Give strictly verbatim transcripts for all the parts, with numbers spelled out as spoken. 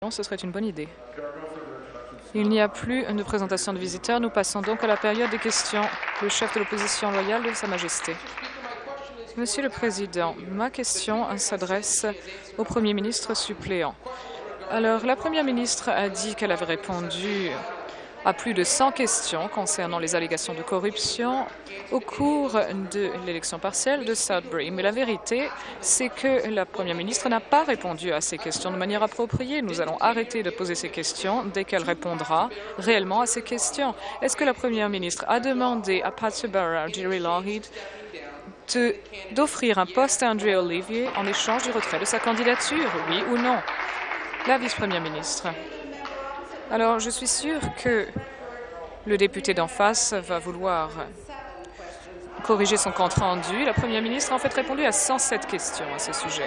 question, ce serait une bonne idée. Il n'y a plus de présentation de visiteurs. Nous passons donc à la période des questions. Le chef de l'opposition loyale de Sa Majesté. Monsieur le Président, ma question s'adresse au Premier ministre suppléant. Alors, la Première ministre a dit qu'elle avait répondu à plus de cent questions concernant les allégations de corruption au cours de l'élection partielle de Sudbury. Mais la vérité, c'est que la Première ministre n'a pas répondu à ces questions de manière appropriée. Nous allons arrêter de poser ces questions dès qu'elle répondra réellement à ces questions. Est-ce que la Première ministre a demandé à Pat Subara, à Jerry Lougheed, d'offrir un poste à Andrea Olivier en échange du retrait de sa candidature, oui ou non? La vice-première ministre. Alors, je suis sûre que le député d'en face va vouloir corriger son compte-rendu. La première ministre a en fait répondu à cent sept questions à ce sujet.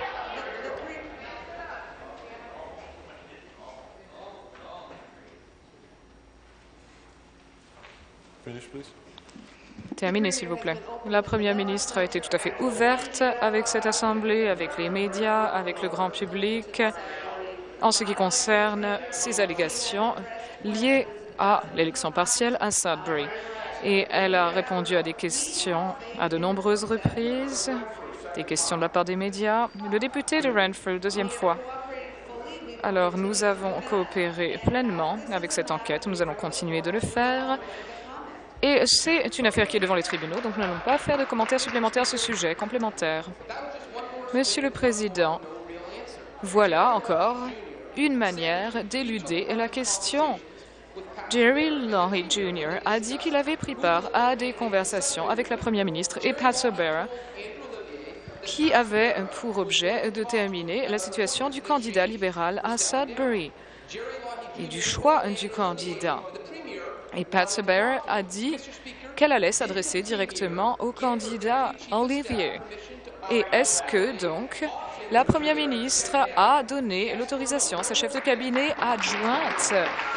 Terminez, s'il vous plaît. La première ministre a été tout à fait ouverte avec cette Assemblée, avec les médias, avec le grand public, en ce qui concerne ces allégations liées à l'élection partielle à Sudbury. Et elle a répondu à des questions à de nombreuses reprises, des questions de la part des médias. Le député de Renfrew, deuxième fois. Alors, nous avons coopéré pleinement avec cette enquête. Nous allons continuer de le faire. Et c'est une affaire qui est devant les tribunaux, donc nous n'allons pas faire de commentaires supplémentaires à ce sujet, complémentaires. Monsieur le Président, voilà encore une manière d'éluder la question. Jerry Lougheed junior a dit qu'il avait pris part à des conversations avec la Première ministre et Pat Subara qui avaient pour objet de terminer la situation du candidat libéral à Sudbury et du choix du candidat. Et Pat Subara a dit qu'elle allait s'adresser directement au candidat Olivier. Et est-ce que, donc, la Première ministre a donné l'autorisation à sa chef de cabinet adjointe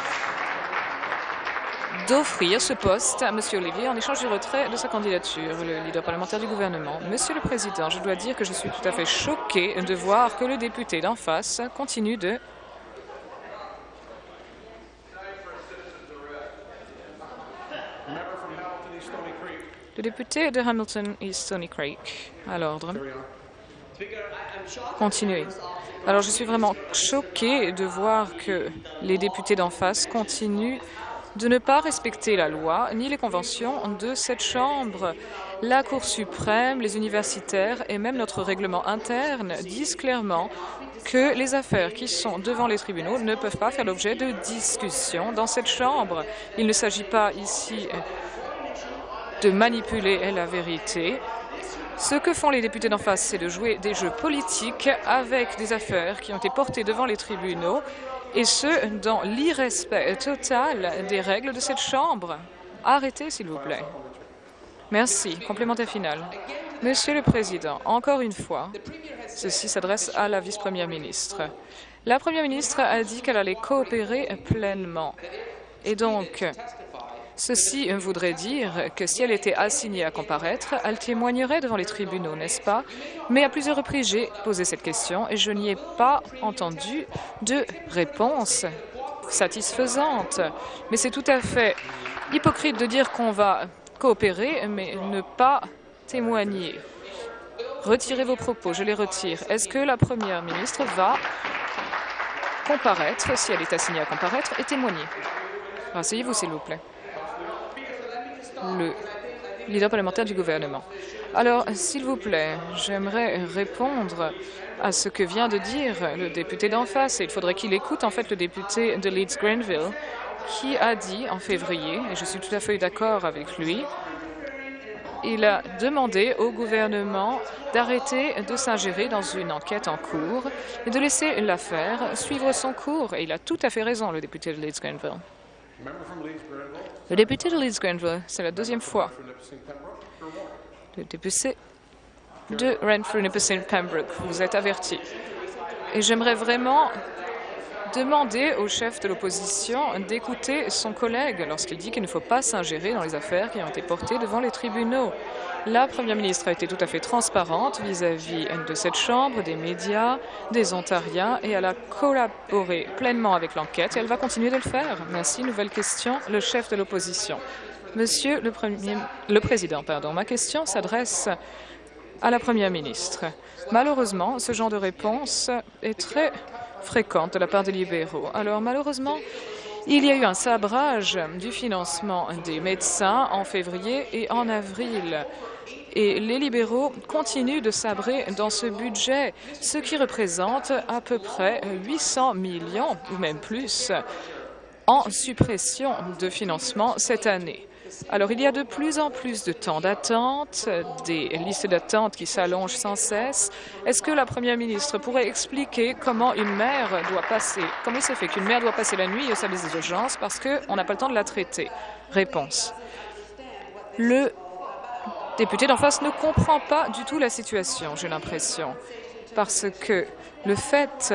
d'offrir ce poste à M. Olivier en échange du retrait de sa candidature, le leader parlementaire du gouvernement? Monsieur le Président, je dois dire que je suis tout à fait choquée de voir que le député d'en face continue de Le député de Hamilton East Stony Creek, à l'ordre. Continuez. Alors, je suis vraiment choquée de voir que les députés d'en face continuent de ne pas respecter la loi ni les conventions de cette Chambre. La Cour suprême, les universitaires et même notre règlement interne disent clairement que les affaires qui sont devant les tribunaux ne peuvent pas faire l'objet de discussions dans cette Chambre. Il ne s'agit pas ici de manipuler la vérité. Ce que font les députés d'en face, c'est de jouer des jeux politiques avec des affaires qui ont été portées devant les tribunaux, et ce, dans l'irrespect total des règles de cette Chambre. Arrêtez, s'il vous plaît. Merci. Complémentaire final. Monsieur le Président, encore une fois, ceci s'adresse à la vice-première ministre. La première ministre a dit qu'elle allait coopérer pleinement. Et donc, ceci voudrait dire que si elle était assignée à comparaître, elle témoignerait devant les tribunaux, n'est-ce pas? Mais à plusieurs reprises, j'ai posé cette question et je n'y ai pas entendu de réponse satisfaisante. Mais c'est tout à fait hypocrite de dire qu'on va coopérer, mais ne pas témoigner. Retirez vos propos, je les retire. Est-ce que la Première ministre va comparaître, si elle est assignée à comparaître, et témoigner? Asseyez-vous, s'il vous plaît. Le leader parlementaire du gouvernement. Alors, s'il vous plaît, j'aimerais répondre à ce que vient de dire le député d'en face. Et il faudrait qu'il écoute, en fait, le député de Leeds-Grenville, qui a dit en février, et je suis tout à fait d'accord avec lui, il a demandé au gouvernement d'arrêter de s'ingérer dans une enquête en cours et de laisser l'affaire suivre son cours. Et il a tout à fait raison, le député de Leeds-Grenville. Le député de Leeds-Grenville, c'est la deuxième fois. Le député de Renfrew-Nipissing-Pembroke, vous êtes averti. Et j'aimerais vraiment demander au chef de l'opposition d'écouter son collègue lorsqu'il dit qu'il ne faut pas s'ingérer dans les affaires qui ont été portées devant les tribunaux. La première ministre a été tout à fait transparente vis-à-vis de cette Chambre, des médias, des Ontariens, et elle a collaboré pleinement avec l'enquête et elle va continuer de le faire. Merci. Nouvelle question, le chef de l'opposition. Monsieur le, premier, le Président, pardon, ma question s'adresse à la Première ministre. Malheureusement, ce genre de réponse est très fréquente de la part des libéraux. Alors, malheureusement, il y a eu un sabrage du financement des médecins en février et en avril. Et les libéraux continuent de sabrer dans ce budget, ce qui représente à peu près huit cents millions, ou même plus, en suppression de financement cette année. Alors, il y a de plus en plus de temps d'attente, des listes d'attente qui s'allongent sans cesse. Est-ce que la Première ministre pourrait expliquer comment une mère doit passer, comment il se fait qu'une mère doit passer la nuit au service des urgences parce qu'on n'a pas le temps de la traiter? Réponse. Le député d'en face ne comprend pas du tout la situation, j'ai l'impression, parce que le fait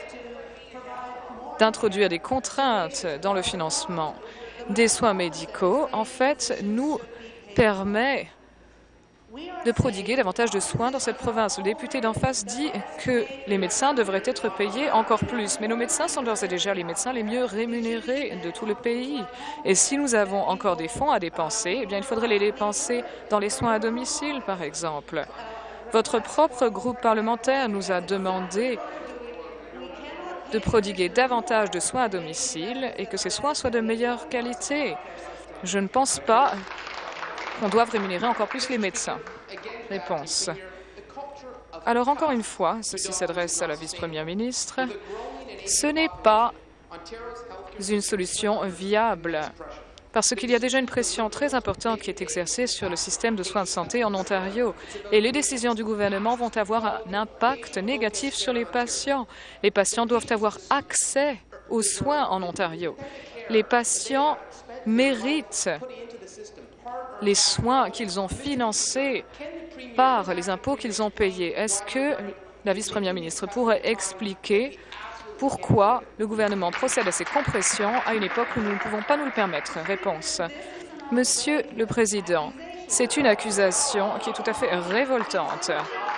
d'introduire des contraintes dans le financement des soins médicaux, en fait, nous permet de prodiguer davantage de soins dans cette province. Le député d'en face dit que les médecins devraient être payés encore plus, mais nos médecins sont d'ores et déjà les médecins les mieux rémunérés de tout le pays. Et si nous avons encore des fonds à dépenser, eh bien, il faudrait les dépenser dans les soins à domicile, par exemple. Votre propre groupe parlementaire nous a demandé de prodiguer davantage de soins à domicile et que ces soins soient de meilleure qualité. Je ne pense pas qu'on doive rémunérer encore plus les médecins. Réponse. Alors, encore une fois, ceci s'adresse à la vice-première ministre, ce n'est pas une solution viable parce qu'il y a déjà une pression très importante qui est exercée sur le système de soins de santé en Ontario. Et les décisions du gouvernement vont avoir un impact négatif sur les patients. Les patients doivent avoir accès aux soins en Ontario. Les patients méritent les soins qu'ils ont financés par les impôts qu'ils ont payés. Est-ce que la vice-première ministre pourrait expliquer pourquoi le gouvernement procède à ces compressions à une époque où nous ne pouvons pas nous le permettre? Réponse. Monsieur le Président, c'est une accusation qui est tout à fait révoltante.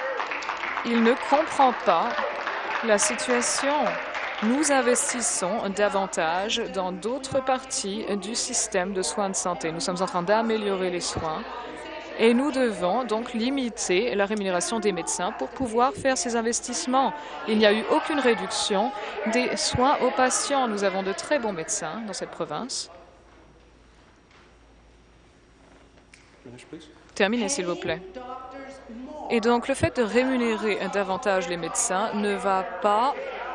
Il ne comprend pas la situation. Nous investissons davantage dans d'autres parties du système de soins de santé. Nous sommes en train d'améliorer les soins et nous devons donc limiter la rémunération des médecins pour pouvoir faire ces investissements. Il n'y a eu aucune réduction des soins aux patients. Nous avons de très bons médecins dans cette province. Terminez, s'il vous plaît. Et donc, le fait de rémunérer davantage les médecins ne va pas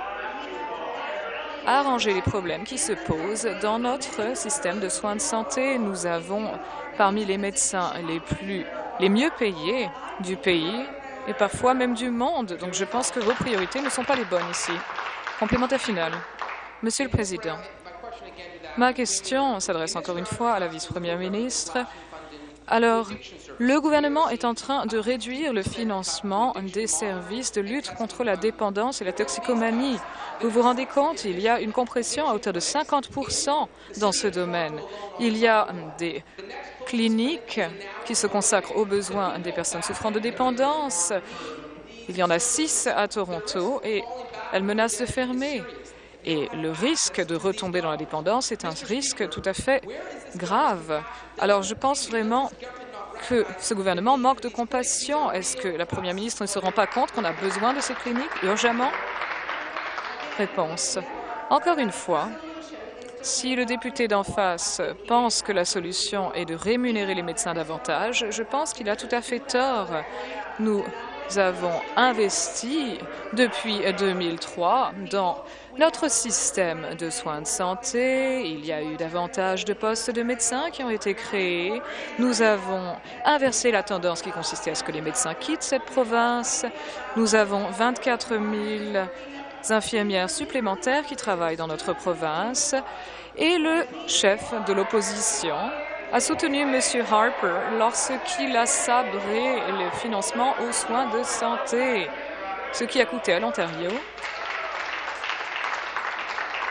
arranger les problèmes qui se posent dans notre système de soins de santé. Nous avons parmi les médecins les plus, les mieux payés du pays et parfois même du monde. Donc, je pense que vos priorités ne sont pas les bonnes ici. Complémentaire final. Monsieur le Président, ma question s'adresse encore une fois à la vice-première ministre. Alors, le gouvernement est en train de réduire le financement des services de lutte contre la dépendance et la toxicomanie. Vous vous rendez compte, il y a une compression à hauteur de cinquante pour cent dans ce domaine. Il y a des cliniques qui se consacrent aux besoins des personnes souffrant de dépendance. Il y en a six à Toronto et elles menacent de fermer. Et le risque de retomber dans la dépendance est un risque tout à fait grave. Alors, je pense vraiment que ce gouvernement manque de compassion. Est-ce que la première ministre ne se rend pas compte qu'on a besoin de ces cliniques urgemment? Réponse. Encore une fois, si le député d'en face pense que la solution est de rémunérer les médecins davantage, je pense qu'il a tout à fait tort. Nous avons investi depuis deux mille trois dans notre système de soins de santé. Il y a eu davantage de postes de médecins qui ont été créés. Nous avons inversé la tendance qui consistait à ce que les médecins quittent cette province. Nous avons vingt-quatre mille infirmières supplémentaires qui travaillent dans notre province. Et le chef de l'opposition a soutenu M. Harper lorsqu'il a sabré le financement aux soins de santé, ce qui a coûté à l'Ontario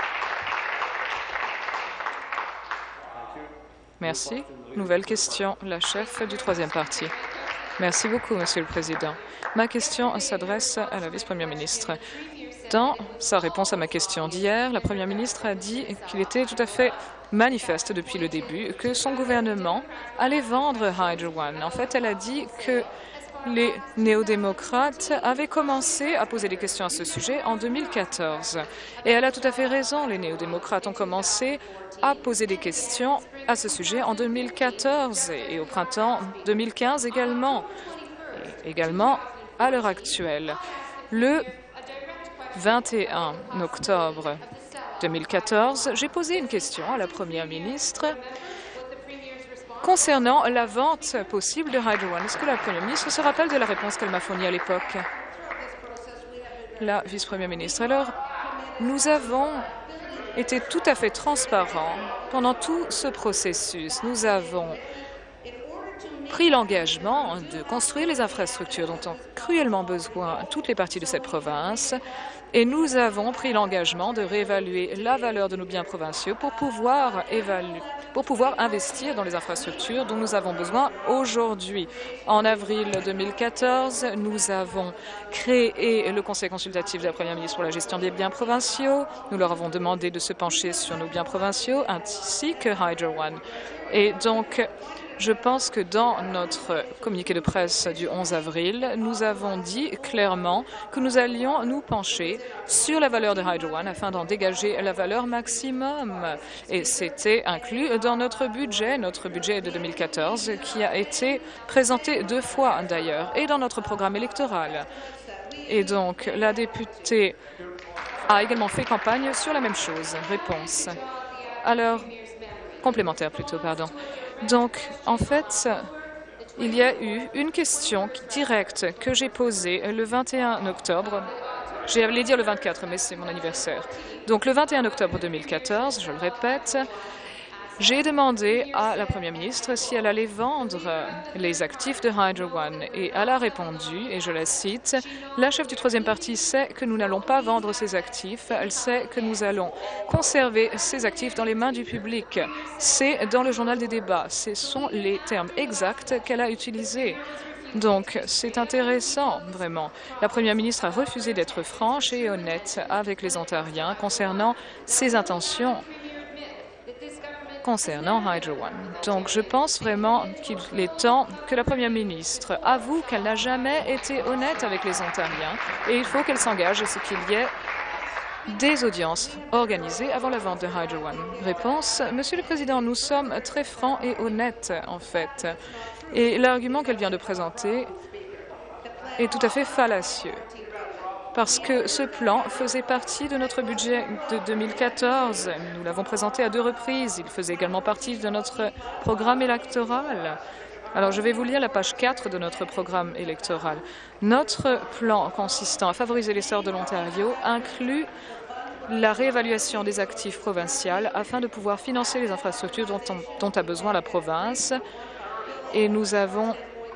Merci. Nouvelle question, la chef du troisième parti. Merci beaucoup, Monsieur le Président. Ma question s'adresse à la vice-première ministre. Dans sa réponse à ma question d'hier, la première ministre a dit qu'il était tout à fait manifeste depuis le début que son gouvernement allait vendre Hydro One. En fait, elle a dit que les néo-démocrates avaient commencé à poser des questions à ce sujet en deux mille quatorze. Et elle a tout à fait raison. Les néo-démocrates ont commencé à poser des questions à ce sujet en deux mille quatorze et au printemps deux mille quinze également. Et également à l'heure actuelle. Le vingt et un octobre deux mille quatorze, j'ai posé une question à la première ministre concernant la vente possible de Hydro One. Est-ce que la première ministre se rappelle de la réponse qu'elle m'a fournie à l'époque? La vice-première ministre. Alors, nous avons été tout à fait transparents pendant tout ce processus. Nous avons pris l'engagement de construire les infrastructures dont ont cruellement besoin toutes les parties de cette province et nous avons pris l'engagement de réévaluer la valeur de nos biens provinciaux pour pouvoir évaluer, pour pouvoir investir dans les infrastructures dont nous avons besoin aujourd'hui. En avril deux mille quatorze, nous avons créé le Conseil consultatif de la première ministre pour la gestion des biens provinciaux. Nous leur avons demandé de se pencher sur nos biens provinciaux ainsi que Hydro One. Et donc, je pense que dans notre communiqué de presse du onze avril, nous avons dit clairement que nous allions nous pencher sur la valeur de Hydro One afin d'en dégager la valeur maximum. Et c'était inclus dans notre budget, notre budget de deux mille quatorze, qui a été présenté deux fois d'ailleurs, et dans notre programme électoral. Et donc, la députée a également fait campagne sur la même chose. Réponse. Alors, complémentaire plutôt, pardon. Donc, en fait, il y a eu une question directe que j'ai posée le vingt et un octobre. J'allais dire le vingt-quatre, mais c'est mon anniversaire. Donc, le vingt et un octobre deux mille quatorze, je le répète, j'ai demandé à la première ministre si elle allait vendre les actifs de Hydro One. Et elle a répondu, et je la cite, « La chef du troisième parti sait que nous n'allons pas vendre ces actifs. Elle sait que nous allons conserver ces actifs dans les mains du public. » C'est dans le journal des débats. Ce sont les termes exacts qu'elle a utilisés. Donc, c'est intéressant, vraiment. La première ministre a refusé d'être franche et honnête avec les Ontariens concernant ses intentions concernant Hydro One. Donc, je pense vraiment qu'il est temps que la première ministre avoue qu'elle n'a jamais été honnête avec les Ontariens et il faut qu'elle s'engage à ce qu'il y ait des audiences organisées avant la vente de Hydro One. Réponse, Monsieur le Président, nous sommes très francs et honnêtes, en fait. Et l'argument qu'elle vient de présenter est tout à fait fallacieux. Parce que ce plan faisait partie de notre budget de deux mille quatorze. Nous l'avons présenté à deux reprises. Il faisait également partie de notre programme électoral. Alors, je vais vous lire la page quatre de notre programme électoral. Notre plan consistant à favoriser l'essor de l'Ontario inclut la réévaluation des actifs provinciaux afin de pouvoir financer les infrastructures dont, on, dont a besoin la province. Et nous avons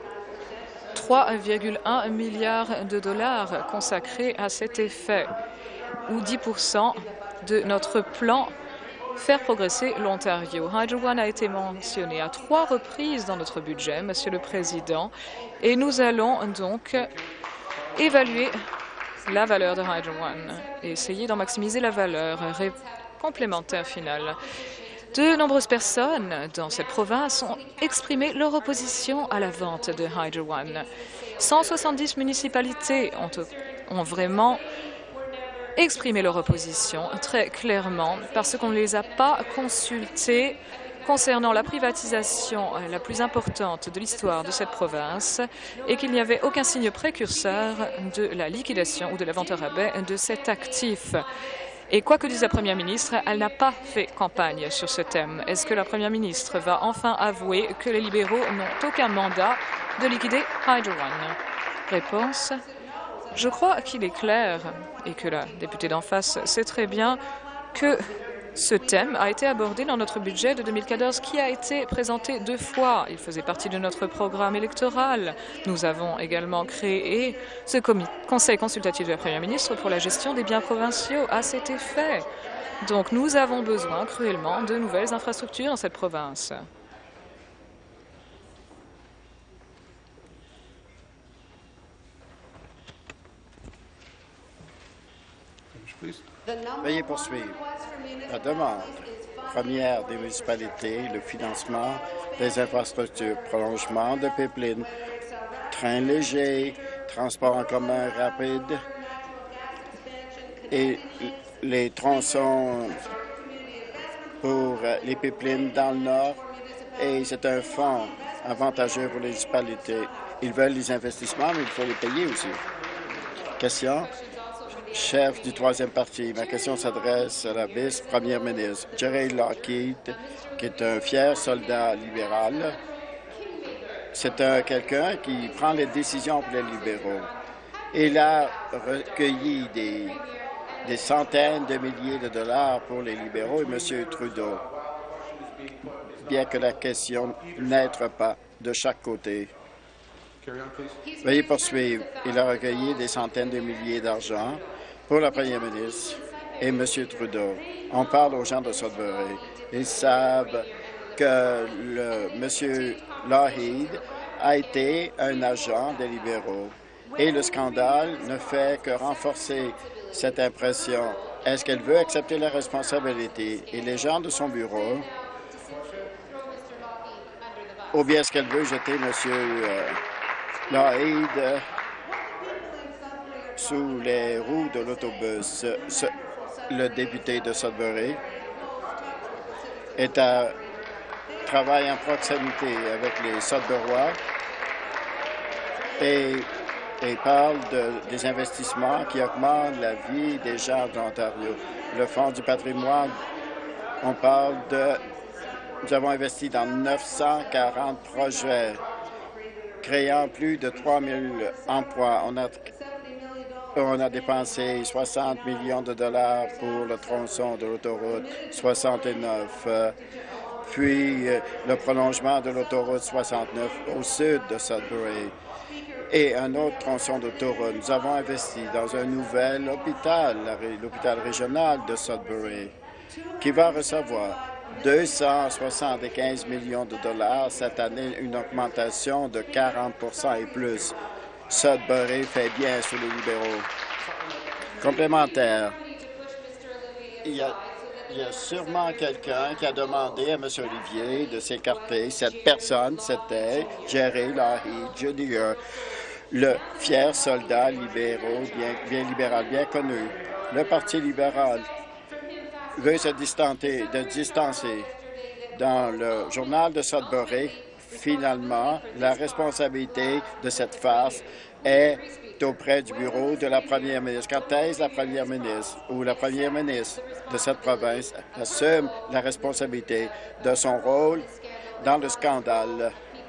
trois virgule un milliards de dollars consacrés à cet effet, ou dix pour cent de notre plan Faire progresser l'Ontario. Hydro One a été mentionné à trois reprises dans notre budget, Monsieur le Président, et nous allons donc évaluer la valeur de Hydro One et essayer d'en maximiser la valeur. Ré complémentaire finale. De nombreuses personnes dans cette province ont exprimé leur opposition à la vente de Hydro One. cent soixante-dix municipalités ont, ont vraiment exprimé leur opposition très clairement parce qu'on ne les a pas consultés concernant la privatisation la plus importante de l'histoire de cette province et qu'il n'y avait aucun signe précurseur de la liquidation ou de la vente à rabais de cet actif. Et quoi que dise la Première ministre, elle n'a pas fait campagne sur ce thème. Est-ce que la Première ministre va enfin avouer que les libéraux n'ont aucun mandat de liquider Hydro One? Réponse. Je crois qu'il est clair, et que la députée d'en face sait très bien, que ce thème a été abordé dans notre budget de deux mille quatorze qui a été présenté deux fois. Il faisait partie de notre programme électoral. Nous avons également créé ce conseil consultatif de la Première ministre pour la gestion des biens provinciaux à cet effet. Donc nous avons besoin cruellement de nouvelles infrastructures dans cette province. Veuillez poursuivre. La demande première des municipalités, le financement des infrastructures, prolongement de pipelines, trains légers, transports en commun rapide et les tronçons pour les pipelines dans le nord. Et c'est un fonds avantageux pour les municipalités. Ils veulent les investissements, mais il faut les payer aussi. Question. Chef du troisième parti, ma question s'adresse à la vice-première ministre. Gerry Lougheed, qui est un fier soldat libéral, c'est un quelqu'un qui prend les décisions pour les libéraux. Il a recueilli des, des centaines de milliers de dollars pour les libéraux et M. Trudeau, bien que la question n'être pas de chaque côté. Veuillez poursuivre. Il a recueilli des centaines de milliers d'argent pour la première ministre et M. Trudeau. On parle aux gens de Sudbury. Ils savent que le, M. Lougheed a été un agent des libéraux. Et le scandale ne fait que renforcer cette impression. Est-ce qu'elle veut accepter la responsabilité? Et les gens de son bureau, ou bien est-ce qu'elle veut jeter M. Euh, Lougheed sous les roues de l'autobus? Ce, le député de Sudbury est à travaille en proximité avec les Sudburois et, et parle de, des investissements qui augmentent la vie des gens de l'Ontario. Le Fonds du patrimoine, on parle de... Nous avons investi dans neuf cent quarante projets, créant plus de trois mille emplois. On a, on a dépensé soixante millions de dollars pour le tronçon de l'autoroute soixante-neuf, puis le prolongement de l'autoroute soixante-neuf au sud de Sudbury et un autre tronçon d'autoroute. Nous avons investi dans un nouvel hôpital, l'hôpital régional de Sudbury, qui va recevoir deux cent soixante-quinze millions de dollars cette année, une augmentation de quarante pour cent et plus. Sudbury fait bien sous les libéraux. Complémentaire. Il y a, il y a sûrement quelqu'un qui a demandé à M. Olivier de s'écarter. Cette personne, c'était Gerry Lougheed junior, le fier soldat libéral, bien, bien libéral, bien connu. Le Parti libéral veut se distancer, de distancer. Dans le journal de Sudbury, finalement, la responsabilité de cette farce est auprès du bureau de la première ministre. Quand est-ce la première ministre ou la première ministre de cette province assume la responsabilité de son rôle dans le scandale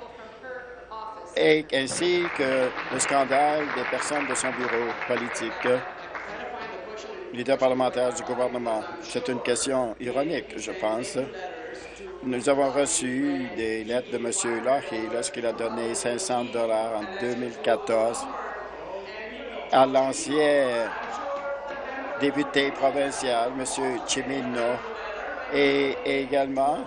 et ainsi que le scandale des personnes de son bureau politique, leader parlementaire du gouvernement? C'est une question ironique, je pense. Nous avons reçu des lettres de M. Lougheed lorsqu'il a donné cinq cents dollars en deux mille quatorze à l'ancien député provincial, M. Chimino, et également,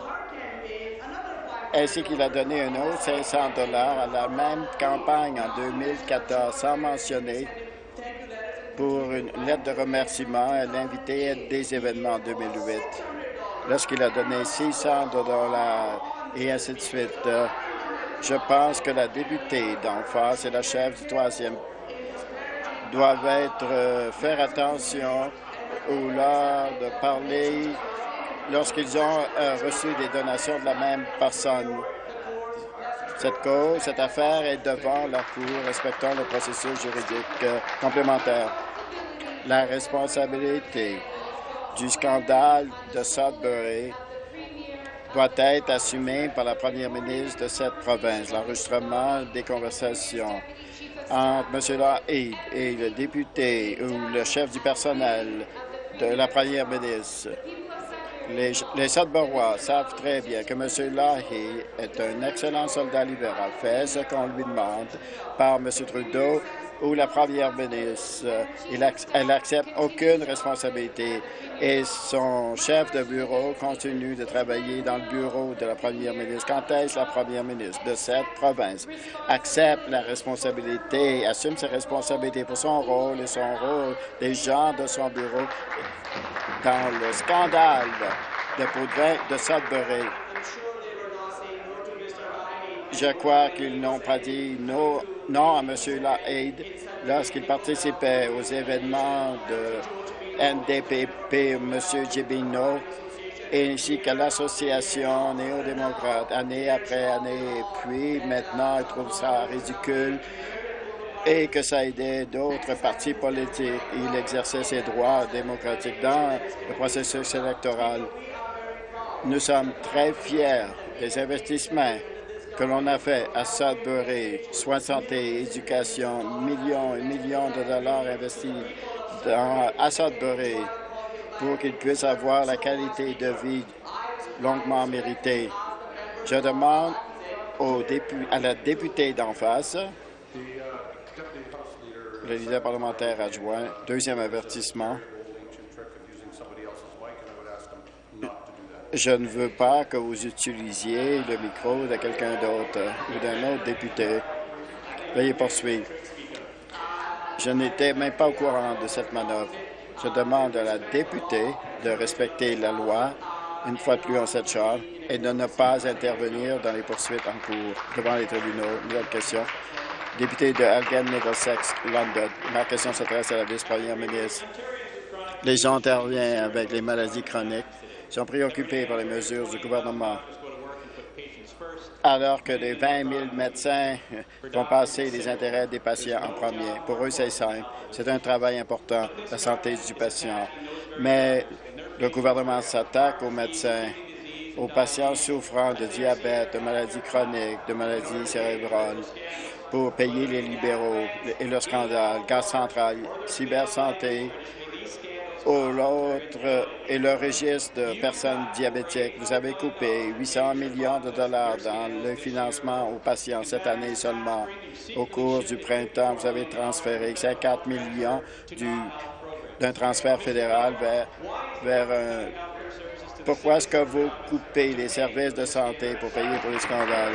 ainsi qu'il a donné un autre cinq cents dollars à la même campagne en deux mille quatorze, sans mentionner, pour une lettre de remerciement à l'invité à des événements en deux mille huit, lorsqu'il a donné six cents dollars et ainsi de suite. Je pense que la députée d'en face et la chef du troisième doivent être, euh, faire attention ou lors de parler lorsqu'ils ont euh, reçu des donations de la même personne. Cette cause, cette affaire est devant la Cour, respectant le processus juridique euh, complémentaire. La responsabilité du scandale de Sudbury doit être assumée par la première ministre de cette province. L'enregistrement des conversations entre M. Lougheed et le député ou le chef du personnel de la première ministre. Les, les Sudburois savent très bien que M. Lougheed est un excellent soldat libéral, fait ce qu'on lui demande par M. Trudeau où la première ministre, euh, elle n'accepte aucune responsabilité et son chef de bureau continue de travailler dans le bureau de la première ministre. Quand est-ce la première ministre de cette province accepte la responsabilité, assume ses responsabilités pour son rôle et son rôle des gens de son bureau dans le scandale de Poudrin de Sudbury? Je crois qu'ils n'ont pas dit non, non à M. Lahade lorsqu'il participait aux événements de N D P P, M. Gibino, ainsi qu'à l'association néo-démocrate, année après année. Puis maintenant, ils trouvent ça ridicule et que ça aidait d'autres partis politiques. Il exerçait ses droits démocratiques dans le processus électoral. Nous sommes très fiers des investissements que l'on a fait à Sudbury, soins, santé, éducation, millions et millions de dollars investis dans, à Sudbury pour qu'ils puissent avoir la qualité de vie longuement méritée. Je demande au dépu, à la députée d'en face, le leader parlementaire adjoint, deuxième avertissement. Je ne veux pas que vous utilisiez le micro de quelqu'un d'autre ou d'un autre député. Veuillez poursuivre. Je n'étais même pas au courant de cette manœuvre. Je demande à la députée de respecter la loi, une fois de plus en cette chambre, et de ne pas intervenir dans les poursuites en cours devant les tribunaux. Nouvelle question. Député de Elgin, Middlesex, London. Ma question s'adresse à la vice-première ministre. Les Ontariens avec les maladies chroniques sont préoccupés par les mesures du gouvernement, alors que les vingt mille médecins vont passer les intérêts des patients en premier. Pour eux, c'est simple. C'est un travail important, la santé du patient. Mais le gouvernement s'attaque aux médecins, aux patients souffrant de diabète, de maladies chroniques, de maladies cérébrales, pour payer les libéraux et le scandale, gaz central, cybersanté, ou l'autre et le registre de personnes diabétiques. Vous avez coupé huit cents millions de dollars dans le financement aux patients cette année seulement. Au cours du printemps, vous avez transféré cinquante millions d'un transfert fédéral vers, vers un... Pourquoi est-ce que vous coupez les services de santé pour payer pour les scandales?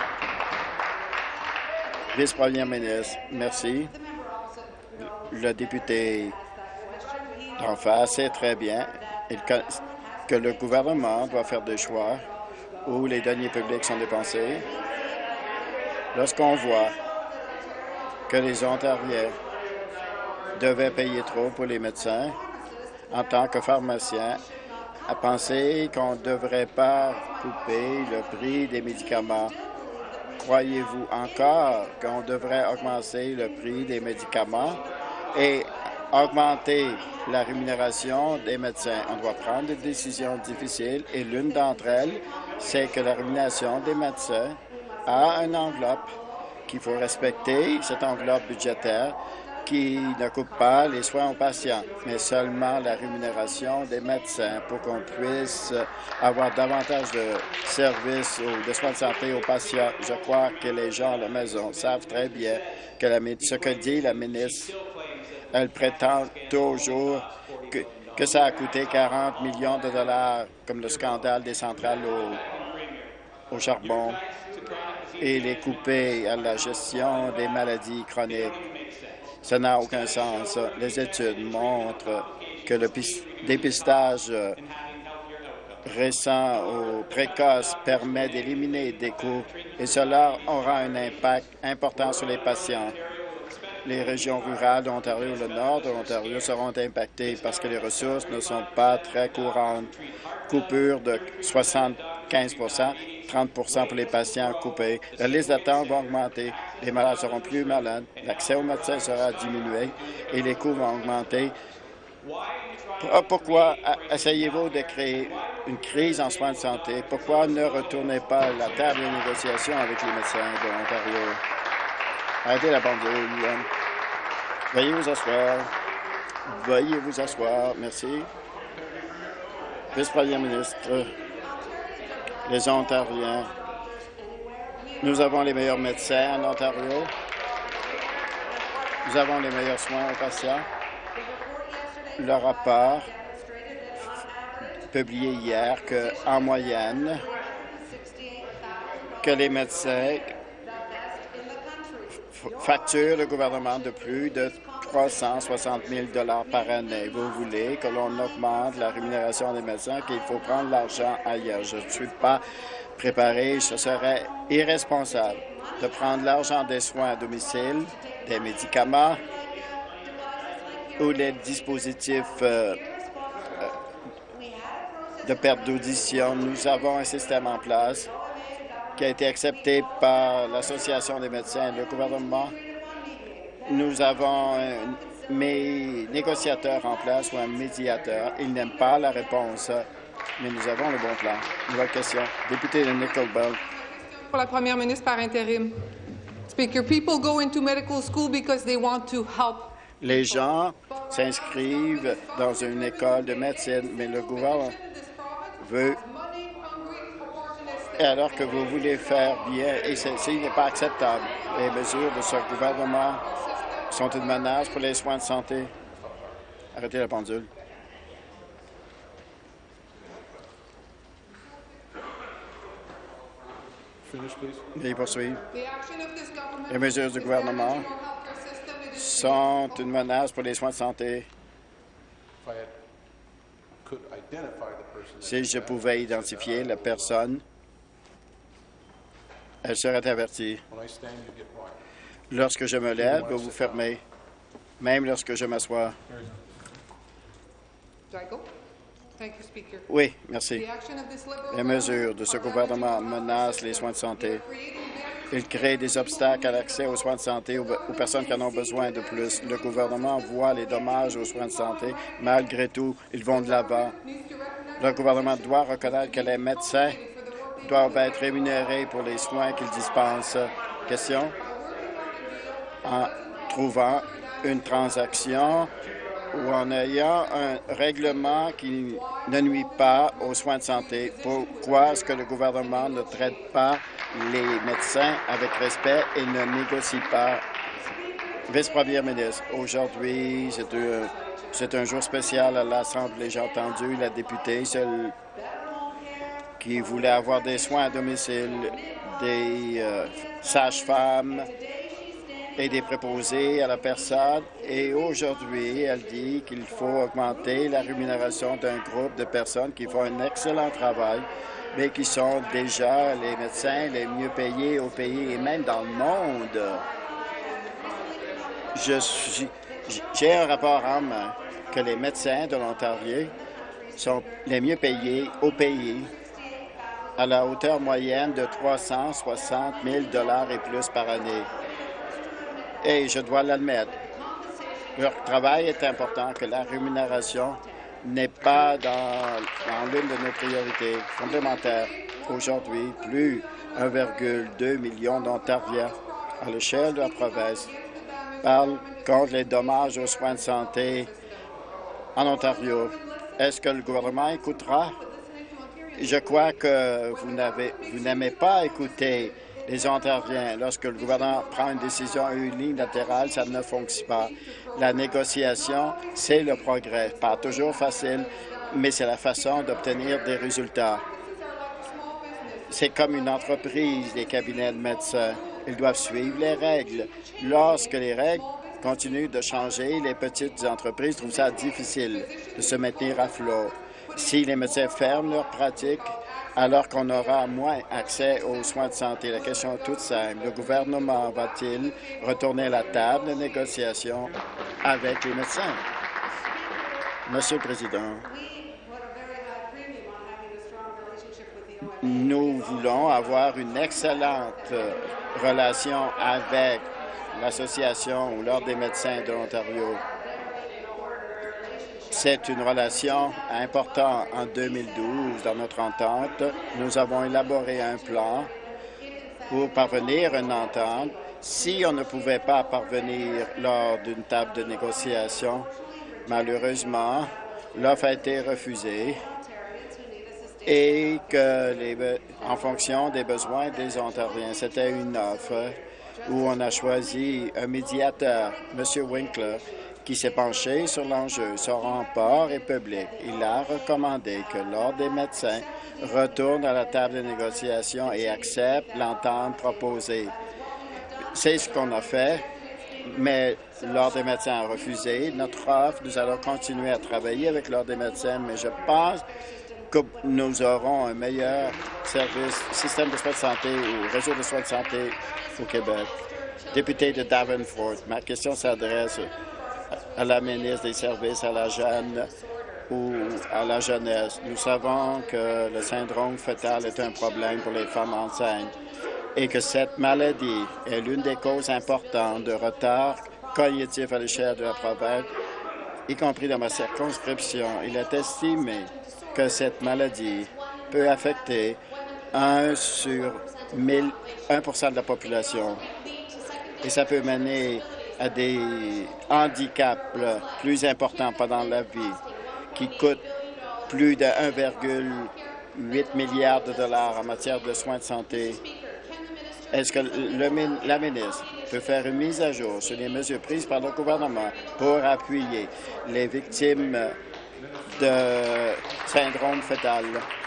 Vice-première ministre, merci. Le député d'en face sait très bien que le gouvernement doit faire des choix où les deniers publics sont dépensés. Lorsqu'on voit que les Ontariens devaient payer trop pour les médecins, en tant que pharmacien, à penser qu'on ne devrait pas couper le prix des médicaments. Croyez-vous encore qu'on devrait augmenter le prix des médicaments et augmenter la rémunération des médecins? On doit prendre des décisions difficiles et l'une d'entre elles, c'est que la rémunération des médecins a une enveloppe qu'il faut respecter, cette enveloppe budgétaire qui ne coupe pas les soins aux patients, mais seulement la rémunération des médecins pour qu'on puisse avoir davantage de services ou de soins de santé aux patients. Je crois que les gens à la maison savent très bien que la, ce que dit la ministre. Elle prétend toujours que, que ça a coûté quarante millions de dollars, comme le scandale des centrales au, au charbon, et les couper à la gestion des maladies chroniques. Ça n'a aucun sens. Les études montrent que le dépistage récent ou précoce permet d'éliminer des coûts et cela aura un impact important sur les patients. Les régions rurales d'Ontario, le nord de l'Ontario, seront impactées parce que les ressources ne sont pas très courantes. Coupure de soixante-quinze pour cent, trente pour cent pour les patients coupés. La liste d'attente va augmenter. Les malades seront plus malades. L'accès aux médecins sera diminué et les coûts vont augmenter. Pourquoi essayez-vous de créer une crise en soins de santé? Pourquoi ne retournez pas à la table de négociation avec les médecins de l'Ontario? Arrêtez la pendule. Veuillez vous asseoir. Veuillez vous asseoir. Merci. Vice-première ministre, les Ontariens, nous avons les meilleurs médecins en Ontario. Nous avons les meilleurs soins aux patients. Le rapport publié hier qu'en moyenne, que les médecins facturent le gouvernement de plus de trois cent soixante mille dollars par année. Vous voulez que l'on augmente la rémunération des médecins, qu'il faut prendre l'argent ailleurs. Je ne suis pas préparé, ce serait irresponsable de prendre l'argent des soins à domicile, des médicaments ou des dispositifs euh, de perte d'audition. Nous avons un système en place qui a été accepté par l'Association des médecins et le gouvernement. Nous avons un, mes négociateurs en place ou un médiateur. Ils n'aiment pas la réponse, mais nous avons le bon plan. Nouvelle question. Député de Nickel-Belt. Pour la première ministre par intérim. Speaker, people go into medical school because they want to help. Les gens s'inscrivent dans une école de médecine, mais le gouvernement veut, et alors que vous voulez faire bien, et ceci n'est pas acceptable. Les mesures de ce gouvernement sont une menace pour les soins de santé. Arrêtez la pendule. Veuillez poursuivre. Les mesures du gouvernement sont une menace pour les soins de santé. Si je pouvais identifier la personne, elle serait avertie. Lorsque je me lève, vous vous fermez, même lorsque je m'assois. Oui, merci. Les mesures de ce gouvernement menacent les soins de santé. Ils créent des obstacles à l'accès aux soins de santé aux, aux personnes qui en ont besoin de plus. Le gouvernement voit les dommages aux soins de santé. Malgré tout, ils vont de l'avant. Le gouvernement doit reconnaître que les médecins doivent être rémunérés pour les soins qu'ils dispensent. Question? En trouvant une transaction ou en ayant un règlement qui ne nuit pas aux soins de santé. Pourquoi est-ce que le gouvernement ne traite pas les médecins avec respect et ne négocie pas? Vice-première ministre, aujourd'hui, c'est un, c'est un jour spécial à l'Assemblée. J'ai entendu la députée seule qui voulait avoir des soins à domicile, des euh, sages-femmes et des préposés à la personne. Et aujourd'hui, elle dit qu'il faut augmenter la rémunération d'un groupe de personnes qui font un excellent travail, mais qui sont déjà les médecins les mieux payés au pays et même dans le monde. Je suis, j'ai un rapport en main que les médecins de l'Ontario sont les mieux payés au pays à la hauteur moyenne de trois cent soixante mille dollars et plus par année. Et je dois l'admettre, leur travail est important, que la rémunération n'est pas dans, dans l'une de nos priorités complémentaires. Aujourd'hui, plus un virgule deux million d'Ontariens à l'échelle de la province parlent contre les dommages aux soins de santé en Ontario. Est-ce que le gouvernement écoutera? Je crois que vous n'avez, vous n'aimez pas écouter les Ontariens. Lorsque le gouvernement prend une décision unilatérale, ça ne fonctionne pas. La négociation, c'est le progrès. Pas toujours facile, mais c'est la façon d'obtenir des résultats. C'est comme une entreprise, les cabinets de médecins. Ils doivent suivre les règles. Lorsque les règles continuent de changer, les petites entreprises trouvent ça difficile de se maintenir à flot. Si les médecins ferment leur pratique, alors qu'on aura moins accès aux soins de santé. La question est toute simple. Le gouvernement va-t-il retourner à la table de négociation avec les médecins? Monsieur le Président, nous voulons avoir une excellente relation avec l'Association ou l'Ordre des médecins de l'Ontario. C'est une relation importante. En deux mille douze, dans notre entente, nous avons élaboré un plan pour parvenir à une entente. Si on ne pouvait pas parvenir lors d'une table de négociation, malheureusement, l'offre a été refusée et que, les, en fonction des besoins des Ontariens, c'était une offre où on a choisi un médiateur, M. Winkler, qui s'est penché sur l'enjeu. Son rapport est public. Il a recommandé que l'Ordre des médecins retourne à la table de négociation et accepte l'entente proposée. C'est ce qu'on a fait, mais l'Ordre des médecins a refusé notre offre. Nous allons continuer à travailler avec l'Ordre des médecins, mais je pense que nous aurons un meilleur service, système de soins de santé ou réseau de soins de santé au Québec. Député de Davenport, ma question s'adresse à la ministre des Services à la jeune ou à la jeunesse. Nous savons que le syndrome fœtal est un problème pour les femmes enceintes et que cette maladie est l'une des causes importantes de retard cognitif à l'échelle de la province, y compris dans ma circonscription. Il est estimé que cette maladie peut affecter un sur mille, un pour cent de la population. Et ça peut mener à des handicaps plus importants pendant la vie qui coûtent plus de un virgule huit milliard de dollars en matière de soins de santé. Est-ce que le, la ministre peut faire une mise à jour sur les mesures prises par le gouvernement pour appuyer les victimes de syndrome fœtal?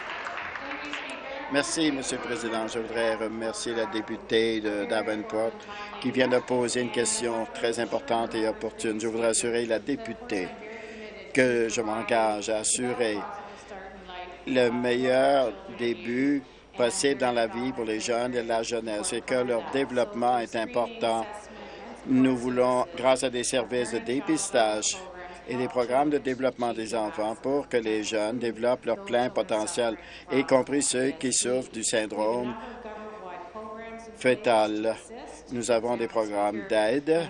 Merci, Monsieur le Président. Je voudrais remercier la députée de Davenport qui vient de poser une question très importante et opportune. Je voudrais assurer la députée que je m'engage à assurer le meilleur début possible dans la vie pour les jeunes et la jeunesse et que leur développement est important. Nous voulons, grâce à des services de dépistage et des programmes de développement des enfants pour que les jeunes développent leur plein potentiel, y compris ceux qui souffrent du syndrome fœtal. Nous avons des programmes d'aide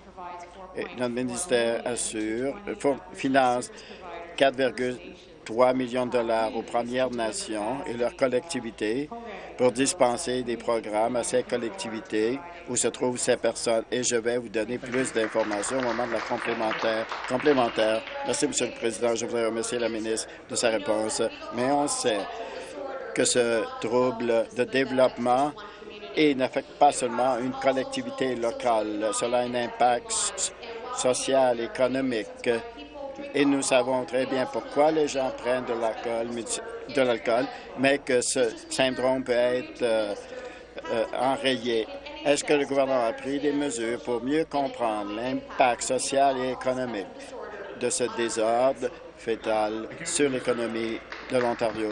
et notre ministère assure, finance quatre virgule trois millions de dollars aux Premières Nations et leurs collectivités pour dispenser des programmes à ces collectivités où se trouvent ces personnes. Et je vais vous donner plus d'informations au moment de la complémentaire. complémentaire. Merci, Monsieur le Président. Je voudrais remercier la ministre de sa réponse. Mais on sait que ce trouble de développement et n'affecte pas seulement une collectivité locale. Cela a un impact social, économique. Et nous savons très bien pourquoi les gens prennent de l'alcool, de l'alcool, mais que ce syndrome peut être euh, euh, enrayé. Est-ce que le gouvernement a pris des mesures pour mieux comprendre l'impact social et économique de ce désordre fœtal sur l'économie de l'Ontario?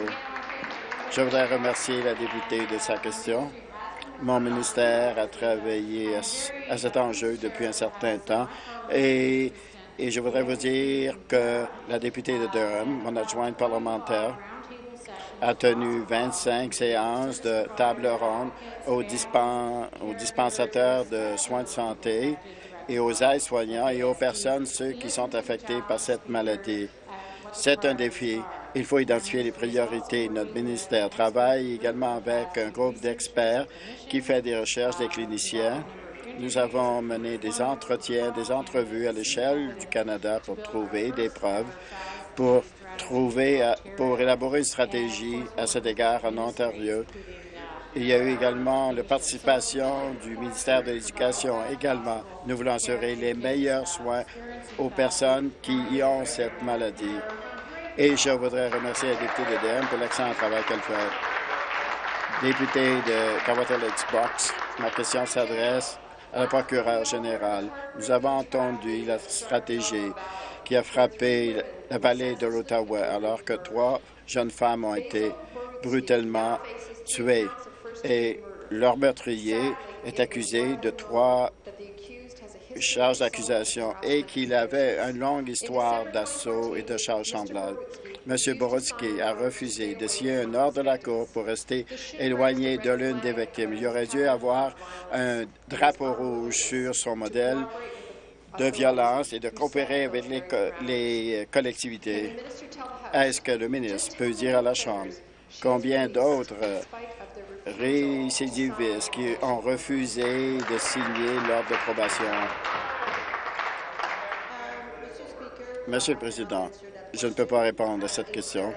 Je voudrais remercier la députée de sa question. Mon ministère a travaillé à, à cet enjeu depuis un certain temps et Et je voudrais vous dire que la députée de Durham, mon adjointe parlementaire, a tenu vingt-cinq séances de table ronde aux, dispen aux dispensateurs de soins de santé et aux aides-soignants et aux personnes, ceux qui sont affectés par cette maladie. C'est un défi. Il faut identifier les priorités. Notre ministère travaille également avec un groupe d'experts qui fait des recherches des cliniciens. Nous avons mené des entretiens, des entrevues à l'échelle du Canada pour trouver des preuves, pour trouver, pour élaborer une stratégie à cet égard en Ontario. Il y a eu également la participation du ministère de l'Éducation. Également, nous voulons assurer les meilleurs soins aux personnes qui y ont cette maladie. Et je voudrais remercier la députée de Durham pour l'excellent travail qu'elle fait. Députée de Kawartha Lakes Box, ma question s'adresse à la procureure générale. Nous avons entendu la stratégie qui a frappé la vallée de l'Ottawa alors que trois jeunes femmes ont été brutalement tuées et leur meurtrier est accusé de trois charges d'accusation et qu'il avait une longue histoire d'assaut et de charges semblables. M. Borodski a refusé de signer un ordre de la Cour pour rester éloigné de l'une des victimes. Il aurait dû avoir un drapeau rouge sur son modèle de violence et de coopérer avec les, co les collectivités. Est-ce que le ministre peut dire à la Chambre combien d'autres récidivistes qui ont refusé de signer l'ordre de probation? Monsieur le Président, je ne peux pas répondre à cette question.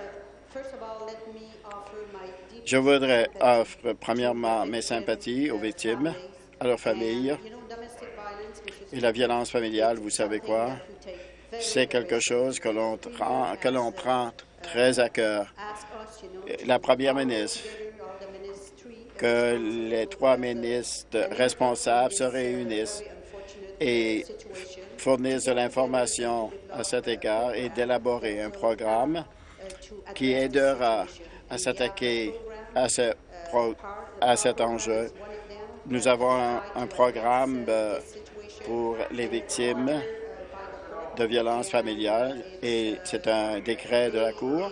Je voudrais offrir premièrement mes sympathies aux victimes à leur famille. Et la violence familiale, vous savez quoi? C'est quelque chose que l'on que l'on prend très à cœur. La première ministre, que les trois ministres responsables se réunissent et fournissent de l'information à cet égard et d'élaborer un programme qui aidera à s'attaquer à, ce pro à cet enjeu. Nous avons un, un programme euh, pour les victimes de violences familiales et c'est un décret de la Cour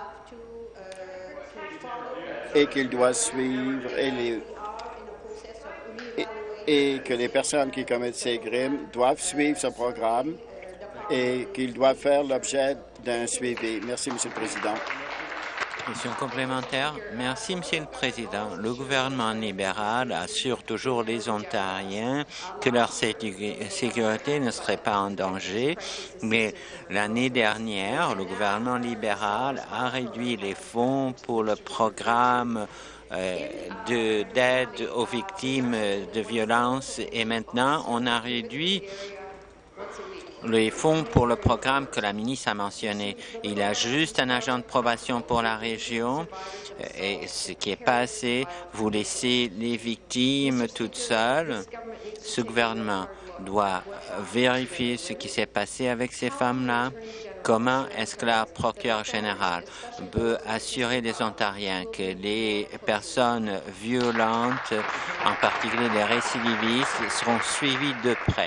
et qu'il doit suivre et, les, et, et que les personnes qui commettent ces crimes doivent suivre ce programme et qu'ils doivent faire l'objet d'un suivi. Merci, Monsieur le Président. Question complémentaire. Merci, Monsieur le Président. Le gouvernement libéral assure toujours les Ontariens que leur sécurité ne serait pas en danger, mais l'année dernière, le gouvernement libéral a réduit les fonds pour le programme euh, d'aide aux victimes de violences et maintenant, on a réduit les fonds pour le programme que la ministre a mentionné. Il y a juste un agent de probation pour la région et ce qui est pas assez. Vous laissez les victimes toutes seules. Ce gouvernement doit vérifier ce qui s'est passé avec ces femmes-là. Comment est-ce que la procureure générale peut assurer les Ontariens que les personnes violentes, en particulier les récidivistes, seront suivies de près?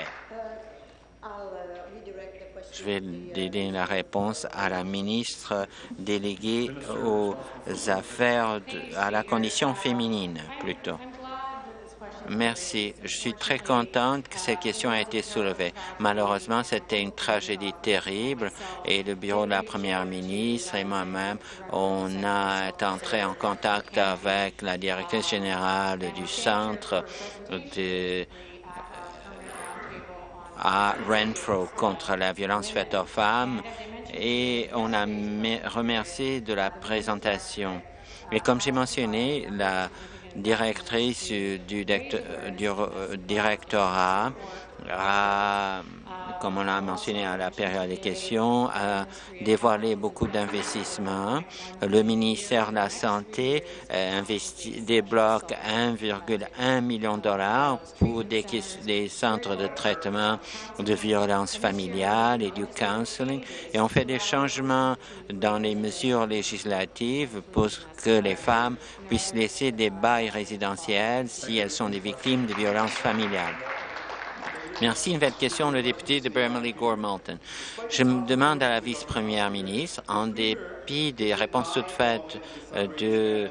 Je vais donner la réponse à la ministre déléguée aux affaires, de, à la condition féminine, plutôt. Merci. Je suis très contente que cette question ait été soulevée. Malheureusement, c'était une tragédie terrible et le bureau de la première ministre et moi-même, on a été entrés en contact avec la directrice générale du centre de à Renfrew contre la violence faite aux femmes et on a remercié de la présentation. Et comme j'ai mentionné, la directrice du, du, du directorat a, comme on l'a mentionné à la période des questions, a dévoilé beaucoup d'investissements. Le ministère de la Santé euh, investi, débloque un virgule un million de dollars pour des, des centres de traitement de violences familiales et du counseling. Et on fait des changements dans les mesures législatives pour que les femmes puissent laisser des bails résidentiels si elles sont des victimes de violences familiales. Merci. Une nouvelle question, le député de Bermily-Gore-Malton. Je me demande à la vice-première ministre, en dépit des réponses toutes faites de,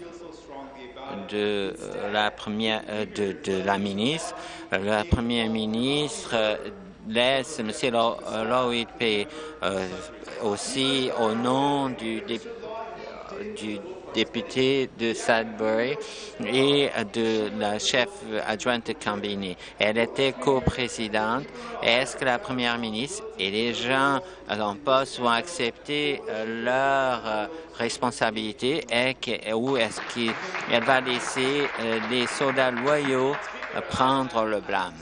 de, la, première, de, de la ministre, la première ministre laisse M. Lougheed Pay euh, aussi au nom du, du député de Sudbury et de la chef adjointe de Combini. Elle était coprésidente. Est-ce que la première ministre et les gens en poste vont accepter leurs responsabilités et ou est-ce qu'elle va laisser les soldats loyaux prendre le blâme?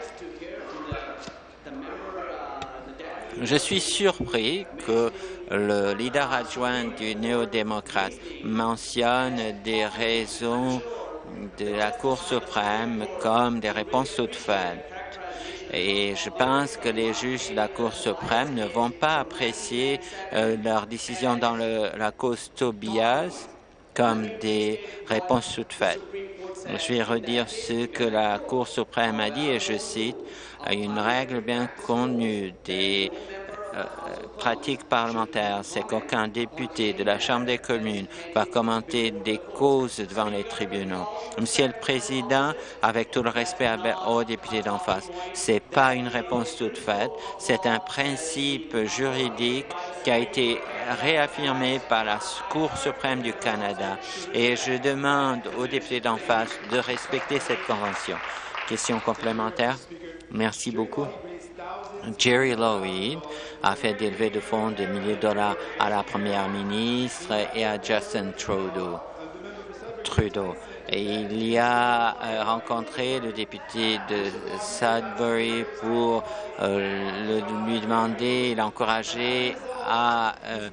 Je suis surpris que le leader adjoint du néo-démocrate mentionne des raisons de la Cour suprême comme des réponses toutes faites. Et je pense que les juges de la Cour suprême ne vont pas apprécier euh, leur décision dans le, la cause Tobias comme des réponses toutes faites. Je vais redire ce que la Cour suprême a dit, et je cite, « Une règle bien connue des euh, pratiques parlementaires, c'est qu'aucun député de la Chambre des communes va commenter des causes devant les tribunaux. » Monsieur le Président, avec tout le respect aux députés d'en face, c'est pas une réponse toute faite, c'est un principe juridique qui a été réaffirmé par la Cour suprême du Canada. Et je demande aux députés d'en face de respecter cette convention. Question complémentaire? Merci beaucoup. Jerry Lougheed a fait des levées de fonds de milliers de dollars à la première ministre et à Justin Trudeau Trudeau. Et il y a euh, rencontré le député de Sudbury pour euh, le, lui demander, l'encourager à euh,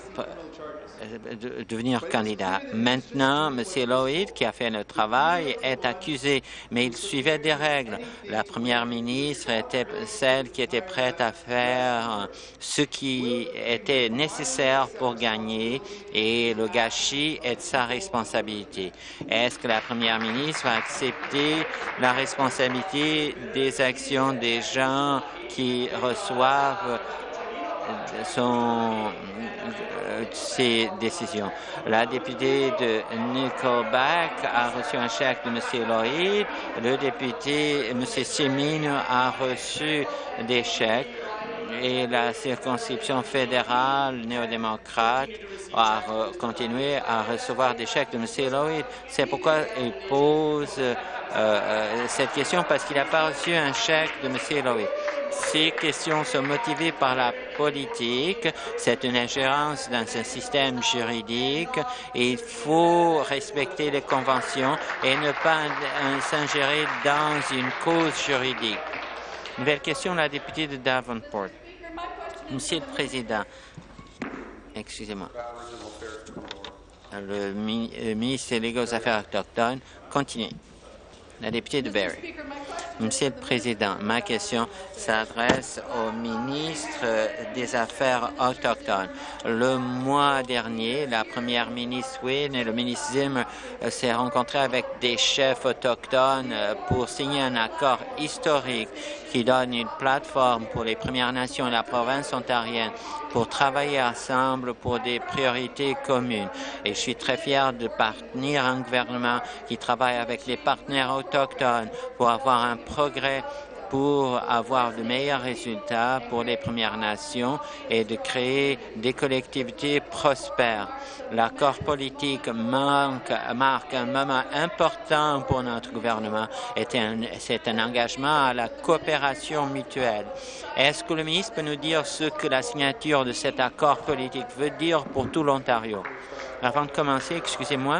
de devenir candidat. Maintenant, M. Lloyd, qui a fait le travail, est accusé, mais il suivait des règles. La première ministre était celle qui était prête à faire ce qui était nécessaire pour gagner, et le gâchis est de sa responsabilité. Est-ce que la première ministre va accepter la responsabilité des actions des gens qui reçoivent son, euh, ses décisions? La députée de Nickelback a reçu un chèque de M. Lloyd. Le député, M. Simin, a reçu des chèques. Et la circonscription fédérale néo-démocrate a continué à recevoir des chèques de M. Lloyd. C'est pourquoi il pose euh, euh, cette question, parce qu'il n'a pas reçu un chèque de M. Lloyd. Ces questions sont motivées par la politique. C'est une ingérence dans un système juridique et il faut respecter les conventions et ne pas s'ingérer dans une cause juridique. Nouvelle question, la députée de Davenport. Monsieur le Président, excusez-moi, le ministre délégué aux Affaires autochtones, continuez. La députée de Barrie. Monsieur le Président, ma question s'adresse au ministre des Affaires autochtones. Le mois dernier, la première ministre Wynne et le ministre Zimmer s'est rencontrés avec des chefs autochtones pour signer un accord historique qui donne une plateforme pour les Premières Nations et la province ontarienne pour travailler ensemble pour des priorités communes. Et je suis très fier de partenir un gouvernement qui travaille avec les partenaires autochtones pour avoir un progrès, pour avoir de meilleurs résultats pour les Premières Nations et de créer des collectivités prospères. L'accord politique manque, marque un moment important pour notre gouvernement. C'est un engagement à la coopération mutuelle. Est-ce que le ministre peut nous dire ce que la signature de cet accord politique veut dire pour tout l'Ontario? Avant de commencer, excusez-moi.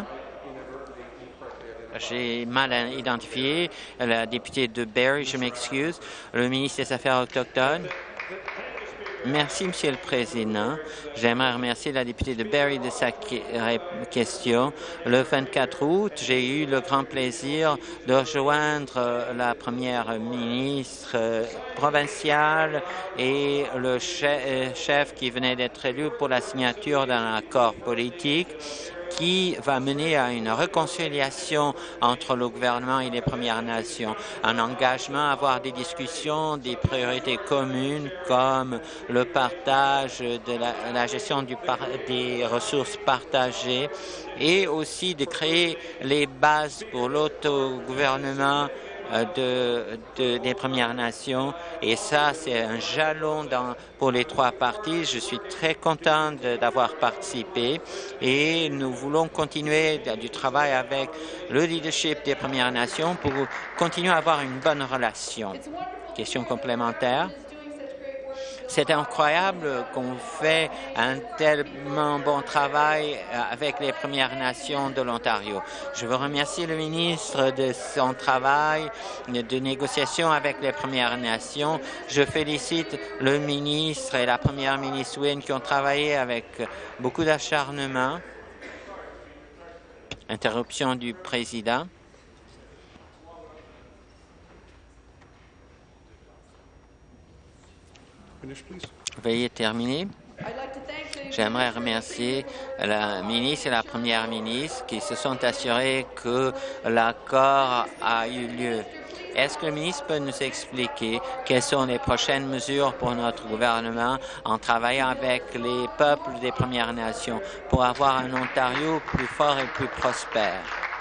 J'ai mal identifié la députée de Barrie, je m'excuse. Le ministre des Affaires autochtones. Merci, Monsieur le Président. J'aimerais remercier la députée de Barrie de sa question. Le vingt-quatre août, j'ai eu le grand plaisir de rejoindre la première ministre provinciale et le chef qui venait d'être élu pour la signature d'un accord politique qui va mener à une réconciliation entre le gouvernement et les Premières Nations, un engagement à avoir des discussions, des priorités communes comme le partage de la, la gestion du par, des ressources partagées et aussi de créer les bases pour l'autogouvernement De, de, des Premières Nations. Et ça, c'est un jalon dans, pour les trois partis. Je suis très content d'avoir participé et nous voulons continuer du travail avec le leadership des Premières Nations pour continuer à avoir une bonne relation. Question complémentaire. C'est incroyable qu'on fait un tellement bon travail avec les Premières Nations de l'Ontario. Je veux remercier le ministre de son travail de négociation avec les Premières Nations. Je félicite le ministre et la première ministre Wynne qui ont travaillé avec beaucoup d'acharnement. Interruption du président. Veuillez terminer. J'aimerais remercier la ministre et la première ministre qui se sont assurés que l'accord a eu lieu. Est-ce que le ministre peut nous expliquer quelles sont les prochaines mesures pour notre gouvernement en travaillant avec les peuples des Premières Nations pour avoir un Ontario plus fort et plus prospère?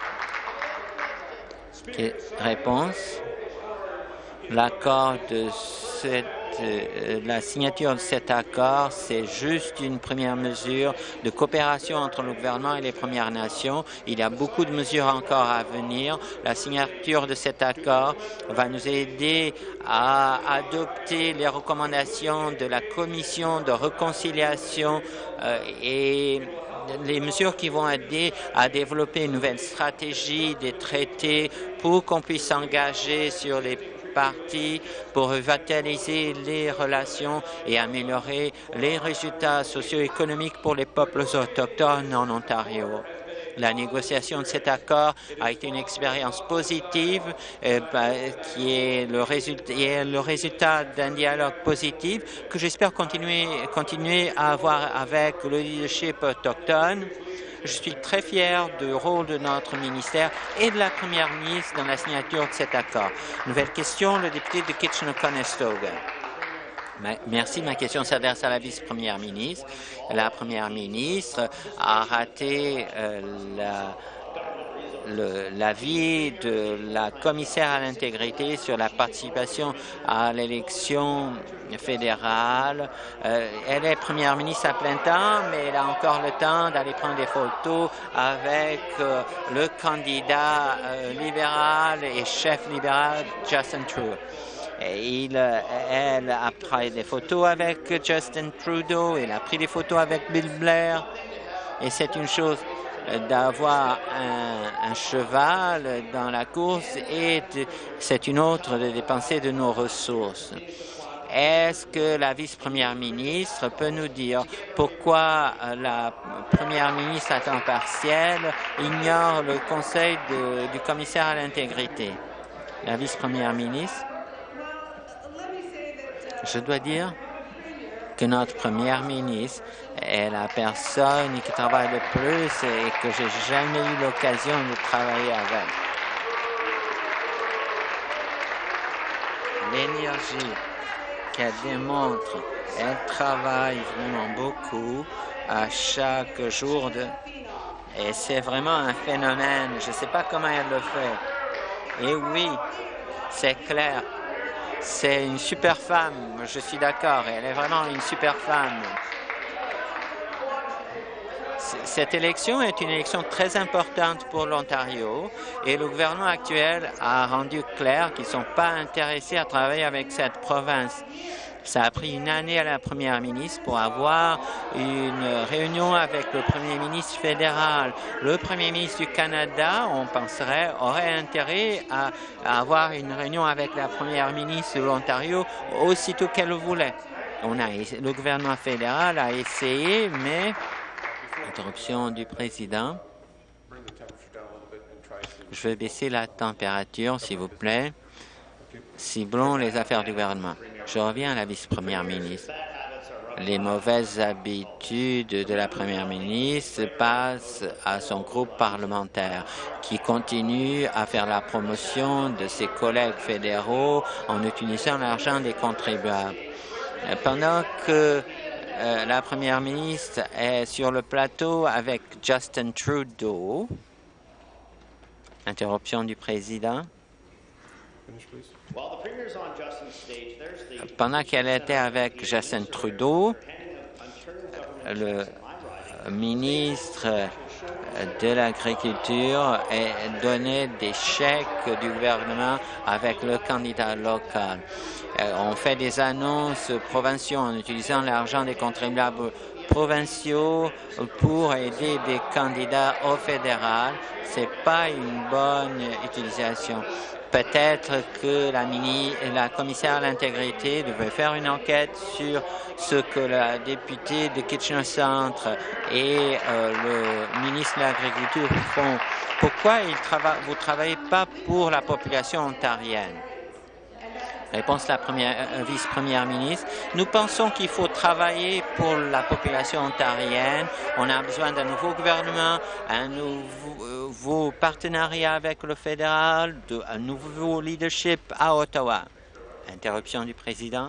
Réponse. L'accord de cette La signature de cet accord, c'est juste une première mesure de coopération entre le gouvernement et les Premières Nations. Il y a beaucoup de mesures encore à venir. La signature de cet accord va nous aider à adopter les recommandations de la Commission de réconciliation euh, et les mesures qui vont aider à développer une nouvelle stratégie des traités pour qu'on puisse s'engager sur les parties pour revitaliser les relations et améliorer les résultats socio-économiques pour les peuples autochtones en Ontario. La négociation de cet accord a été une expérience positive euh, qui est le résultat, est le résultat d'un dialogue positif que j'espère continuer, continuer à avoir avec le leadership autochtone. Je suis très fier du rôle de notre ministère et de la première ministre dans la signature de cet accord. Nouvelle question, le député de Kitchener-Conestoga. Merci. Ma question s'adresse à la vice-première ministre. La première ministre a raté euh, l'avis de la commissaire à l'intégrité sur la participation à l'élection fédérale. Euh, elle est première ministre à plein temps, mais elle a encore le temps d'aller prendre des photos avec euh, le candidat euh, libéral et chef libéral Justin Trudeau. Il, elle a pris des photos avec Justin Trudeau, elle a pris des photos avec Bill Blair. Et c'est une chose d'avoir un, un cheval dans la course et c'est une autre de dépenser de nos ressources. Est-ce que la vice-première ministre peut nous dire pourquoi la première ministre à temps partiel ignore le conseil de, du commissaire à l'intégrité? La vice-première ministre. Je dois dire que notre première ministre est la personne qui travaille le plus et que j'ai jamais eu l'occasion de travailler avec. L'énergie qu'elle démontre, elle travaille vraiment beaucoup à chaque jour de... et c'est vraiment un phénomène. Je ne sais pas comment elle le fait. Et oui, c'est clair. C'est une super femme, je suis d'accord, elle est vraiment une super femme. Cette élection est une élection très importante pour l'Ontario et le gouvernement actuel a rendu clair qu'ils ne sont pas intéressés à travailler avec cette province. Ça a pris une année à la première ministre pour avoir une réunion avec le premier ministre fédéral. Le premier ministre du Canada, on penserait, aurait intérêt à, à avoir une réunion avec la première ministre de l'Ontario aussitôt qu'elle le voulait. On a, le gouvernement fédéral a essayé, mais... Interruption du président. Je vais baisser la température, s'il vous plaît. Ciblons les affaires du gouvernement. Je reviens à la vice-première ministre. Les mauvaises habitudes de la première ministre passent à son groupe parlementaire qui continue à faire la promotion de ses collègues fédéraux en utilisant l'argent des contribuables. Pendant que euh, la première ministre est sur le plateau avec Justin Trudeau, interruption du président. Pendant qu'elle était avec Justin Trudeau, le ministre de l'Agriculture donnait des chèques du gouvernement avec le candidat local. On fait des annonces provinciaux en utilisant l'argent des contribuables provinciaux pour aider des candidats au fédéral. Ce n'est pas une bonne utilisation. Peut-être que la, mini, la commissaire à l'intégrité devrait faire une enquête sur ce que la députée de Kitchener Centre et euh, le ministre de l'Agriculture font. Pourquoi ils trava vous ne travaillez pas pour la population ontarienne? Réponse de la première, euh, vice-première ministre. Nous pensons qu'il faut travailler pour la population ontarienne. On a besoin d'un nouveau gouvernement, un nouveau partenariat avec le fédéral, de, un nouveau leadership à Ottawa. Interruption du président.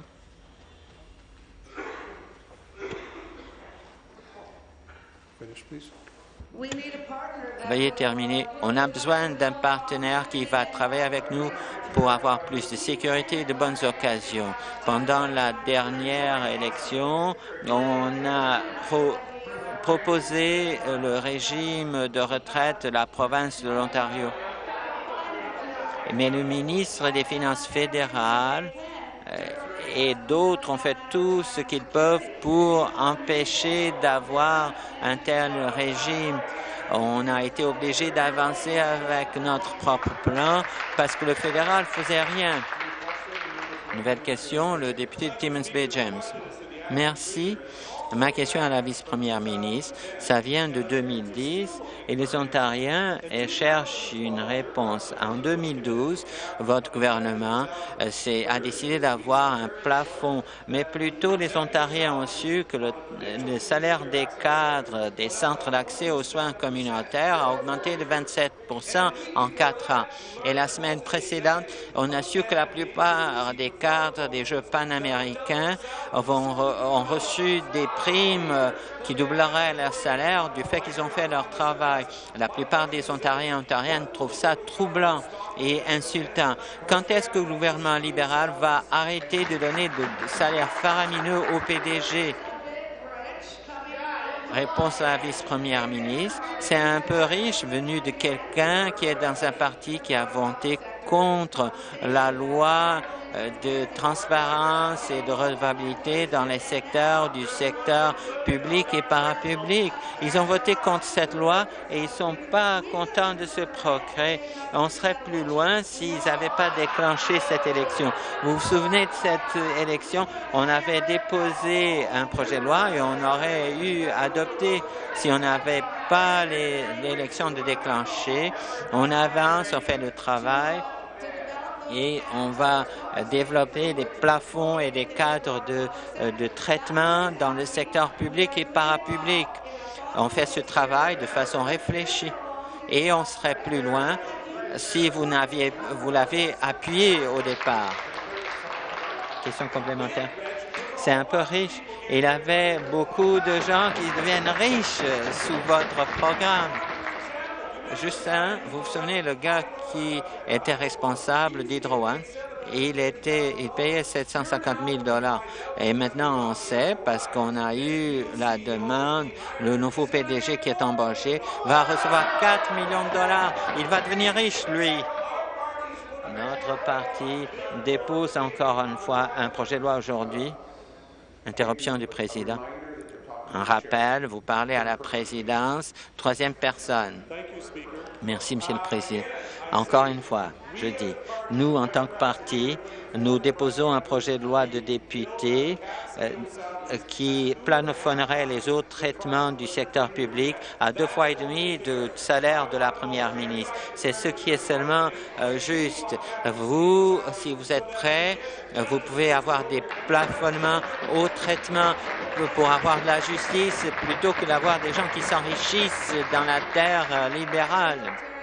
Veuillez terminer. On a besoin d'un partenaire qui va travailler avec nous pour avoir plus de sécurité et de bonnes occasions. Pendant la dernière élection, on a pro proposé le régime de retraite de la province de l'Ontario. Mais le ministre des Finances fédérales et d'autres ont fait tout ce qu'ils peuvent pour empêcher d'avoir un tel régime. On a été obligé d'avancer avec notre propre plan parce que le fédéral ne faisait rien. Nouvelle question, le député de Timmins Bay James. Merci. Ma question à la vice-première ministre, ça vient de deux mille dix et les Ontariens cherchent une réponse. En deux mille douze, votre gouvernement euh, a décidé d'avoir un plafond, mais plutôt les Ontariens ont su que le, le salaire des cadres des centres d'accès aux soins communautaires a augmenté de vingt-sept pour cent en quatre ans. Et la semaine précédente, on a su que la plupart des cadres des Jeux panaméricains vont, ont reçu des primes qui doubleraient leur salaire du fait qu'ils ont fait leur travail. La plupart des Ontariens et Ontariennes trouvent ça troublant et insultant. Quand est-ce que le gouvernement libéral va arrêter de donner de salaires faramineux au P D G? Réponse à la vice-première ministre. C'est un peu riche venu de quelqu'un qui est dans un parti qui a voté contre la loi de transparence et de redevabilité dans les secteurs du secteur public et parapublic. Ils ont voté contre cette loi et ils ne sont pas contents de ce progrès. On serait plus loin s'ils n'avaient pas déclenché cette élection. Vous vous souvenez de cette élection? On avait déposé un projet de loi et on aurait eu adopté si on n'avait pas l'élection de déclencher. On avance, on fait le travail. Et on va développer des plafonds et des cadres de, de traitement dans le secteur public et parapublic. On fait ce travail de façon réfléchie et on serait plus loin si vous n'aviez, vous l'avez appuyé au départ. Question complémentaire. C'est un peu riche. Il y avait beaucoup de gens qui deviennent riches sous votre programme. Justin, vous vous souvenez, le gars qui était responsable d'Hydro One, il était, il payait sept cent cinquante mille dollars. Et maintenant, on sait, parce qu'on a eu la demande, le nouveau P D G qui est embauché va recevoir quatre millions de dollars. Il va devenir riche, lui. Notre parti dépose encore une fois un projet de loi aujourd'hui. Interruption du président. Un rappel, vous parlez à la présidence, troisième personne. Merci, Monsieur le Président. Encore une fois, je dis, nous, en tant que parti, nous déposons un projet de loi de député euh, qui plafonnerait les autres traitements du secteur public à deux fois et demi de salaire de la première ministre. C'est ce qui est seulement euh, juste. Vous, si vous êtes prêts, vous pouvez avoir des plafonnements au traitement pour avoir de la justice plutôt que d'avoir des gens qui s'enrichissent dans la terre euh, libérale.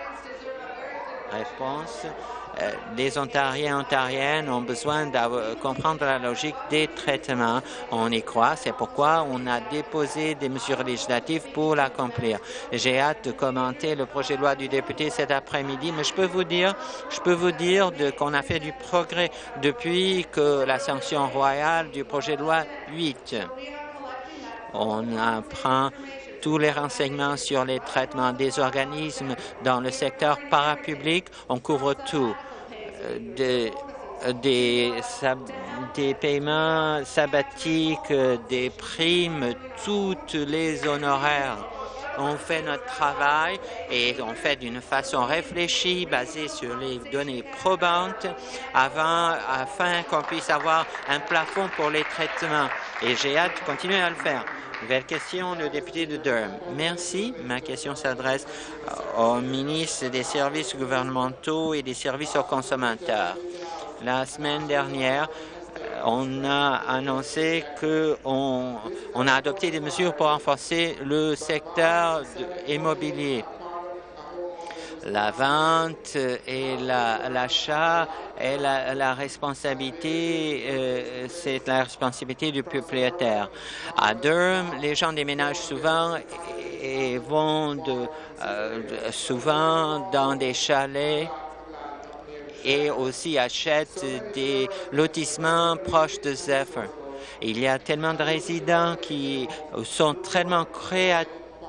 Réponse. Euh, les Ontariens et Ontariennes ont besoin de comprendre la logique des traitements. On y croit, c'est pourquoi on a déposé des mesures législatives pour l'accomplir. J'ai hâte de commenter le projet de loi du député cet après-midi, mais je peux vous dire, je peux vous dire qu'on a fait du progrès depuis que la sanction royale du projet de loi huit. On apprend tous les renseignements sur les traitements des organismes dans le secteur parapublic. On couvre tout. Des, des, des paiements sabbatiques, des primes, toutes les honoraires. On fait notre travail et on fait d'une façon réfléchie, basée sur les données probantes, avant, afin qu'on puisse avoir un plafond pour les traitements. Et j'ai hâte de continuer à le faire. Nouvelle question, le député de Durham. Merci. Ma question s'adresse au ministre des services gouvernementaux et des services aux consommateurs. La semaine dernière, on a annoncé qu'on on a adopté des mesures pour renforcer le secteur immobilier. La vente et l'achat la, est la, la responsabilité, euh, c'est la responsabilité du propriétaire. À Durham, les gens déménagent souvent et vont de, euh, souvent dans des chalets et aussi achètent des lotissements proches de Zephyr. Il y a tellement de résidents qui sont tellement créatifs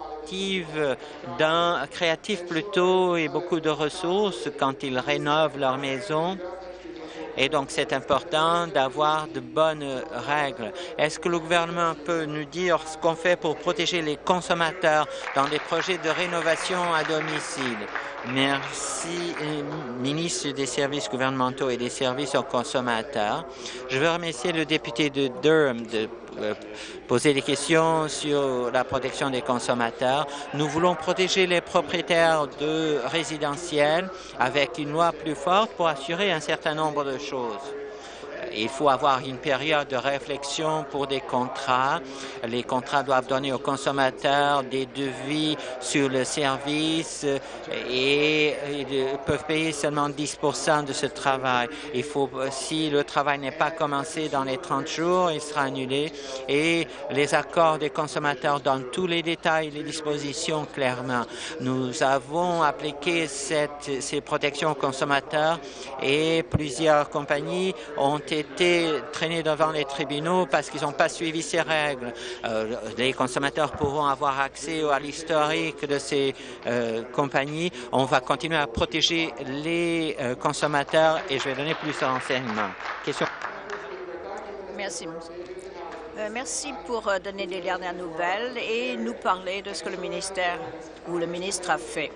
Dans, créatifs plutôt et beaucoup de ressources quand ils rénovent leur maison Et donc, c'est important d'avoir de bonnes règles. Est-ce que le gouvernement peut nous dire ce qu'on fait pour protéger les consommateurs dans des projets de rénovation à domicile? Merci, ministre des services gouvernementaux et des services aux consommateurs. Je veux remercier le député de Durham de poser des questions sur la protection des consommateurs. Nous voulons protéger les propriétaires de résidentiels avec une loi plus forte pour assurer un certain nombre de choses. Il faut avoir une période de réflexion pour des contrats. Les contrats doivent donner aux consommateurs des devis sur le service et ils peuvent payer seulement dix pour cent de ce travail. Il faut, si le travail n'est pas commencé dans les trente jours, il sera annulé et les accords des consommateurs donnent tous les détails, les dispositions clairement. Nous avons appliqué cette, ces protections aux consommateurs et plusieurs compagnies ont été traînés devant les tribunaux parce qu'ils n'ont pas suivi ces règles. Euh, les consommateurs pourront avoir accès à l'historique de ces euh, compagnies. On va continuer à protéger les euh, consommateurs et je vais donner plus de renseignements. Question. Merci. Euh, merci pour euh, donner les dernières nouvelles et nous parler de ce que le ministère ou le ministre a fait.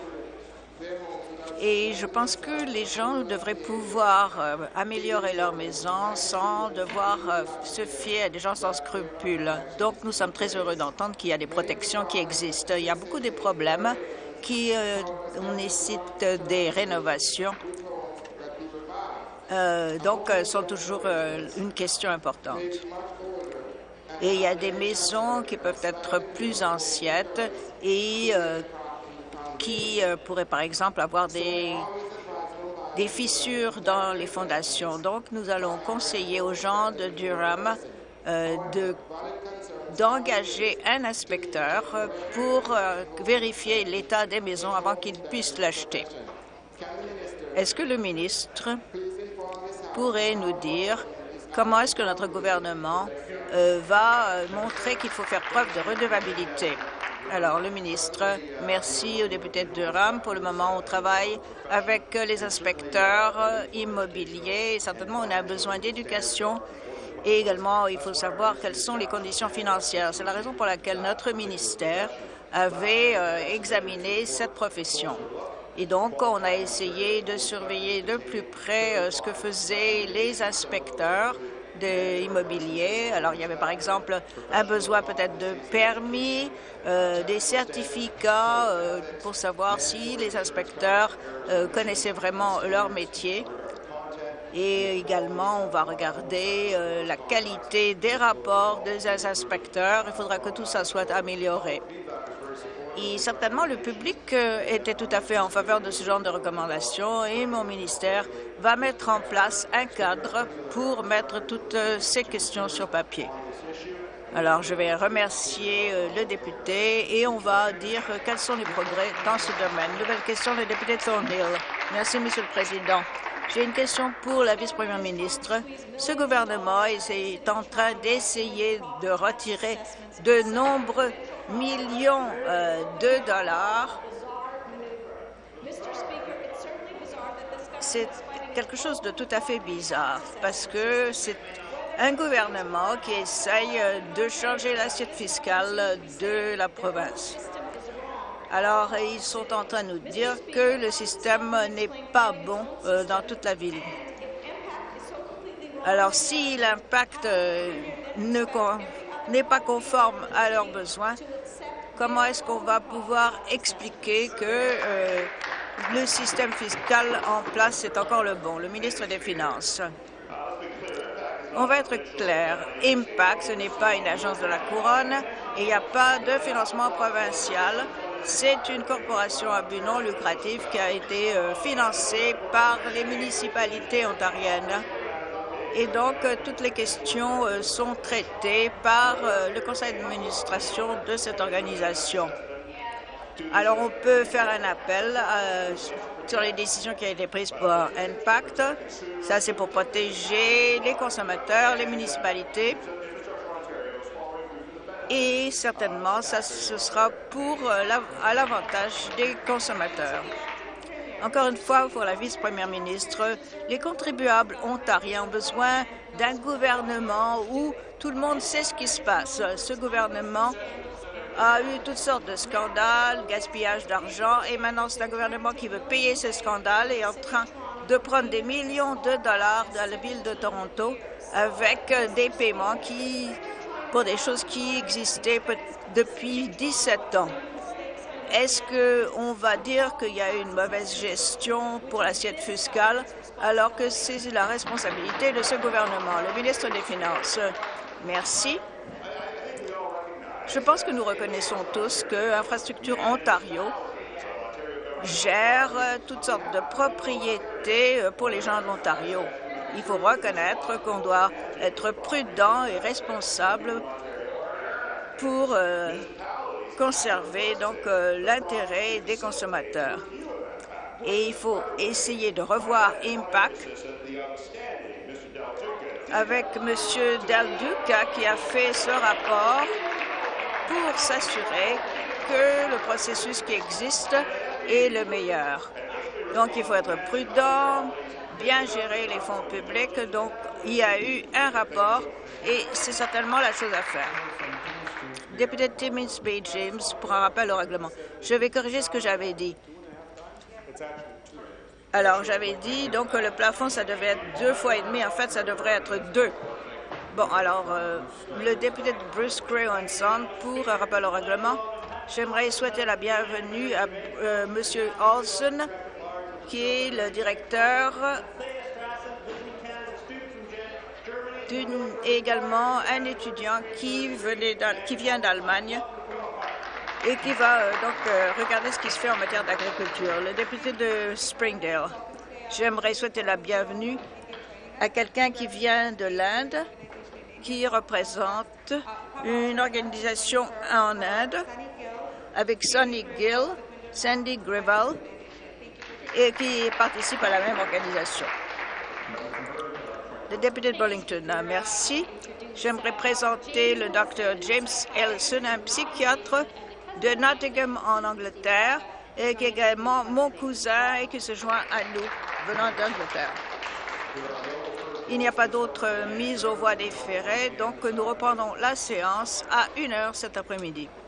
Et je pense que les gens devraient pouvoir euh, améliorer leur maison sans devoir euh, se fier à des gens sans scrupules. Donc, nous sommes très heureux d'entendre qu'il y a des protections qui existent. Il y a beaucoup de problèmes qui euh, nécessitent des rénovations. Euh, donc, euh, sont toujours euh, une question importante. Et il y a des maisons qui peuvent être plus anciennes et euh, qui euh, pourraient, par exemple, avoir des, des fissures dans les fondations. Donc, nous allons conseiller aux gens de Durham euh, de, d'engager un inspecteur pour euh, vérifier l'état des maisons avant qu'ils puissent l'acheter. Est-ce que le ministre pourrait nous dire comment est-ce que notre gouvernement euh, va euh, montrer qu'il faut faire preuve de redevabilité? Alors, le ministre, merci au député de Durham. Pour le moment, on travaille avec les inspecteurs immobiliers. Certainement, on a besoin d'éducation et également, il faut savoir quelles sont les conditions financières. C'est la raison pour laquelle notre ministère avait euh, examiné cette profession. Et donc, on a essayé de surveiller de plus près euh, ce que faisaient les inspecteurs de immobilier. Alors, il y avait par exemple un besoin peut-être de permis, euh, des certificats euh, pour savoir si les inspecteurs euh, connaissaient vraiment leur métier. Et également, on va regarder euh, la qualité des rapports des inspecteurs. Il faudra que tout ça soit amélioré. Et certainement, le public euh, était tout à fait en faveur de ce genre de recommandations et mon ministère va mettre en place un cadre pour mettre toutes euh, ces questions sur papier. Alors, je vais remercier euh, le député et on va dire euh, quels sont les progrès dans ce domaine. Nouvelle question, le député de Thornhill. Merci, Monsieur le Président. J'ai une question pour la vice-première ministre. Ce gouvernement est en train d'essayer de retirer de nombreux millions euh, de dollars. C'est quelque chose de tout à fait bizarre parce que c'est un gouvernement qui essaye de changer l'assiette fiscale de la province. Alors, ils sont en train de nous dire que le système n'est pas bon euh, dans toute la ville. Alors, si l'impact euh, ne n'est pas conforme à leurs besoins, comment est-ce qu'on va pouvoir expliquer que euh, le système fiscal en place est encore le bon? Le ministre des Finances. On va être clair. Impact, ce n'est pas une agence de la Couronne et il n'y a pas de financement provincial. C'est une corporation à but non lucratif qui a été euh, financée par les municipalités ontariennes. Et donc, euh, toutes les questions euh, sont traitées par euh, le conseil d'administration de cette organisation. Alors, on peut faire un appel euh, sur les décisions qui ont été prises pour Impact. Ça, c'est pour protéger les consommateurs, les municipalités. Et certainement, ça, ce sera pour euh, la, à l'avantage des consommateurs. Encore une fois, pour la vice-première ministre, les contribuables ontariens ont besoin d'un gouvernement où tout le monde sait ce qui se passe. Ce gouvernement a eu toutes sortes de scandales, gaspillage d'argent, et maintenant c'est un gouvernement qui veut payer ces scandales et est en train de prendre des millions de dollars dans la ville de Toronto avec des paiements qui, pour des choses qui existaient depuis dix-sept ans. Est-ce qu'on va dire qu'il y a une mauvaise gestion pour l'assiette fiscale alors que c'est la responsabilité de ce gouvernement? Le ministre des Finances. Merci. Je pense que nous reconnaissons tous que Infrastructure Ontario gère toutes sortes de propriétés pour les gens de l'Ontario. Il faut reconnaître qu'on doit être prudent et responsable pour euh, conserver donc euh, l'intérêt des consommateurs. Et il faut essayer de revoir Impact avec M. Del Duca qui a fait ce rapport pour s'assurer que le processus qui existe est le meilleur. Donc, il faut être prudent, bien gérer les fonds publics. Donc, il y a eu un rapport et c'est certainement la chose à faire. Député Timmins Bay James pour un rappel au règlement. Je vais corriger ce que j'avais dit. Alors, j'avais dit donc que le plafond, ça devait être deux fois et demi. En fait, ça devrait être deux. Bon, alors, euh, le député de Bruce Gray Owenson pour un rappel au règlement. J'aimerais souhaiter la bienvenue à euh, M. Olson, qui est le directeur et également un étudiant qui, venait qui vient d'Allemagne et qui va euh, donc euh, regarder ce qui se fait en matière d'agriculture. Le député de Springdale. J'aimerais souhaiter la bienvenue à quelqu'un qui vient de l'Inde, qui représente une organisation en Inde avec Sonny Gill, Sandy Greville, et qui participe à la même organisation. Le député de Burlington, merci. J'aimerais présenter le docteur James Ellison, un psychiatre de Nottingham en Angleterre, et qui est également mon cousin et qui se joint à nous venant d'Angleterre. Il n'y a pas d'autre mise aux voix déférées, donc nous reprendrons la séance à une heure cet après-midi.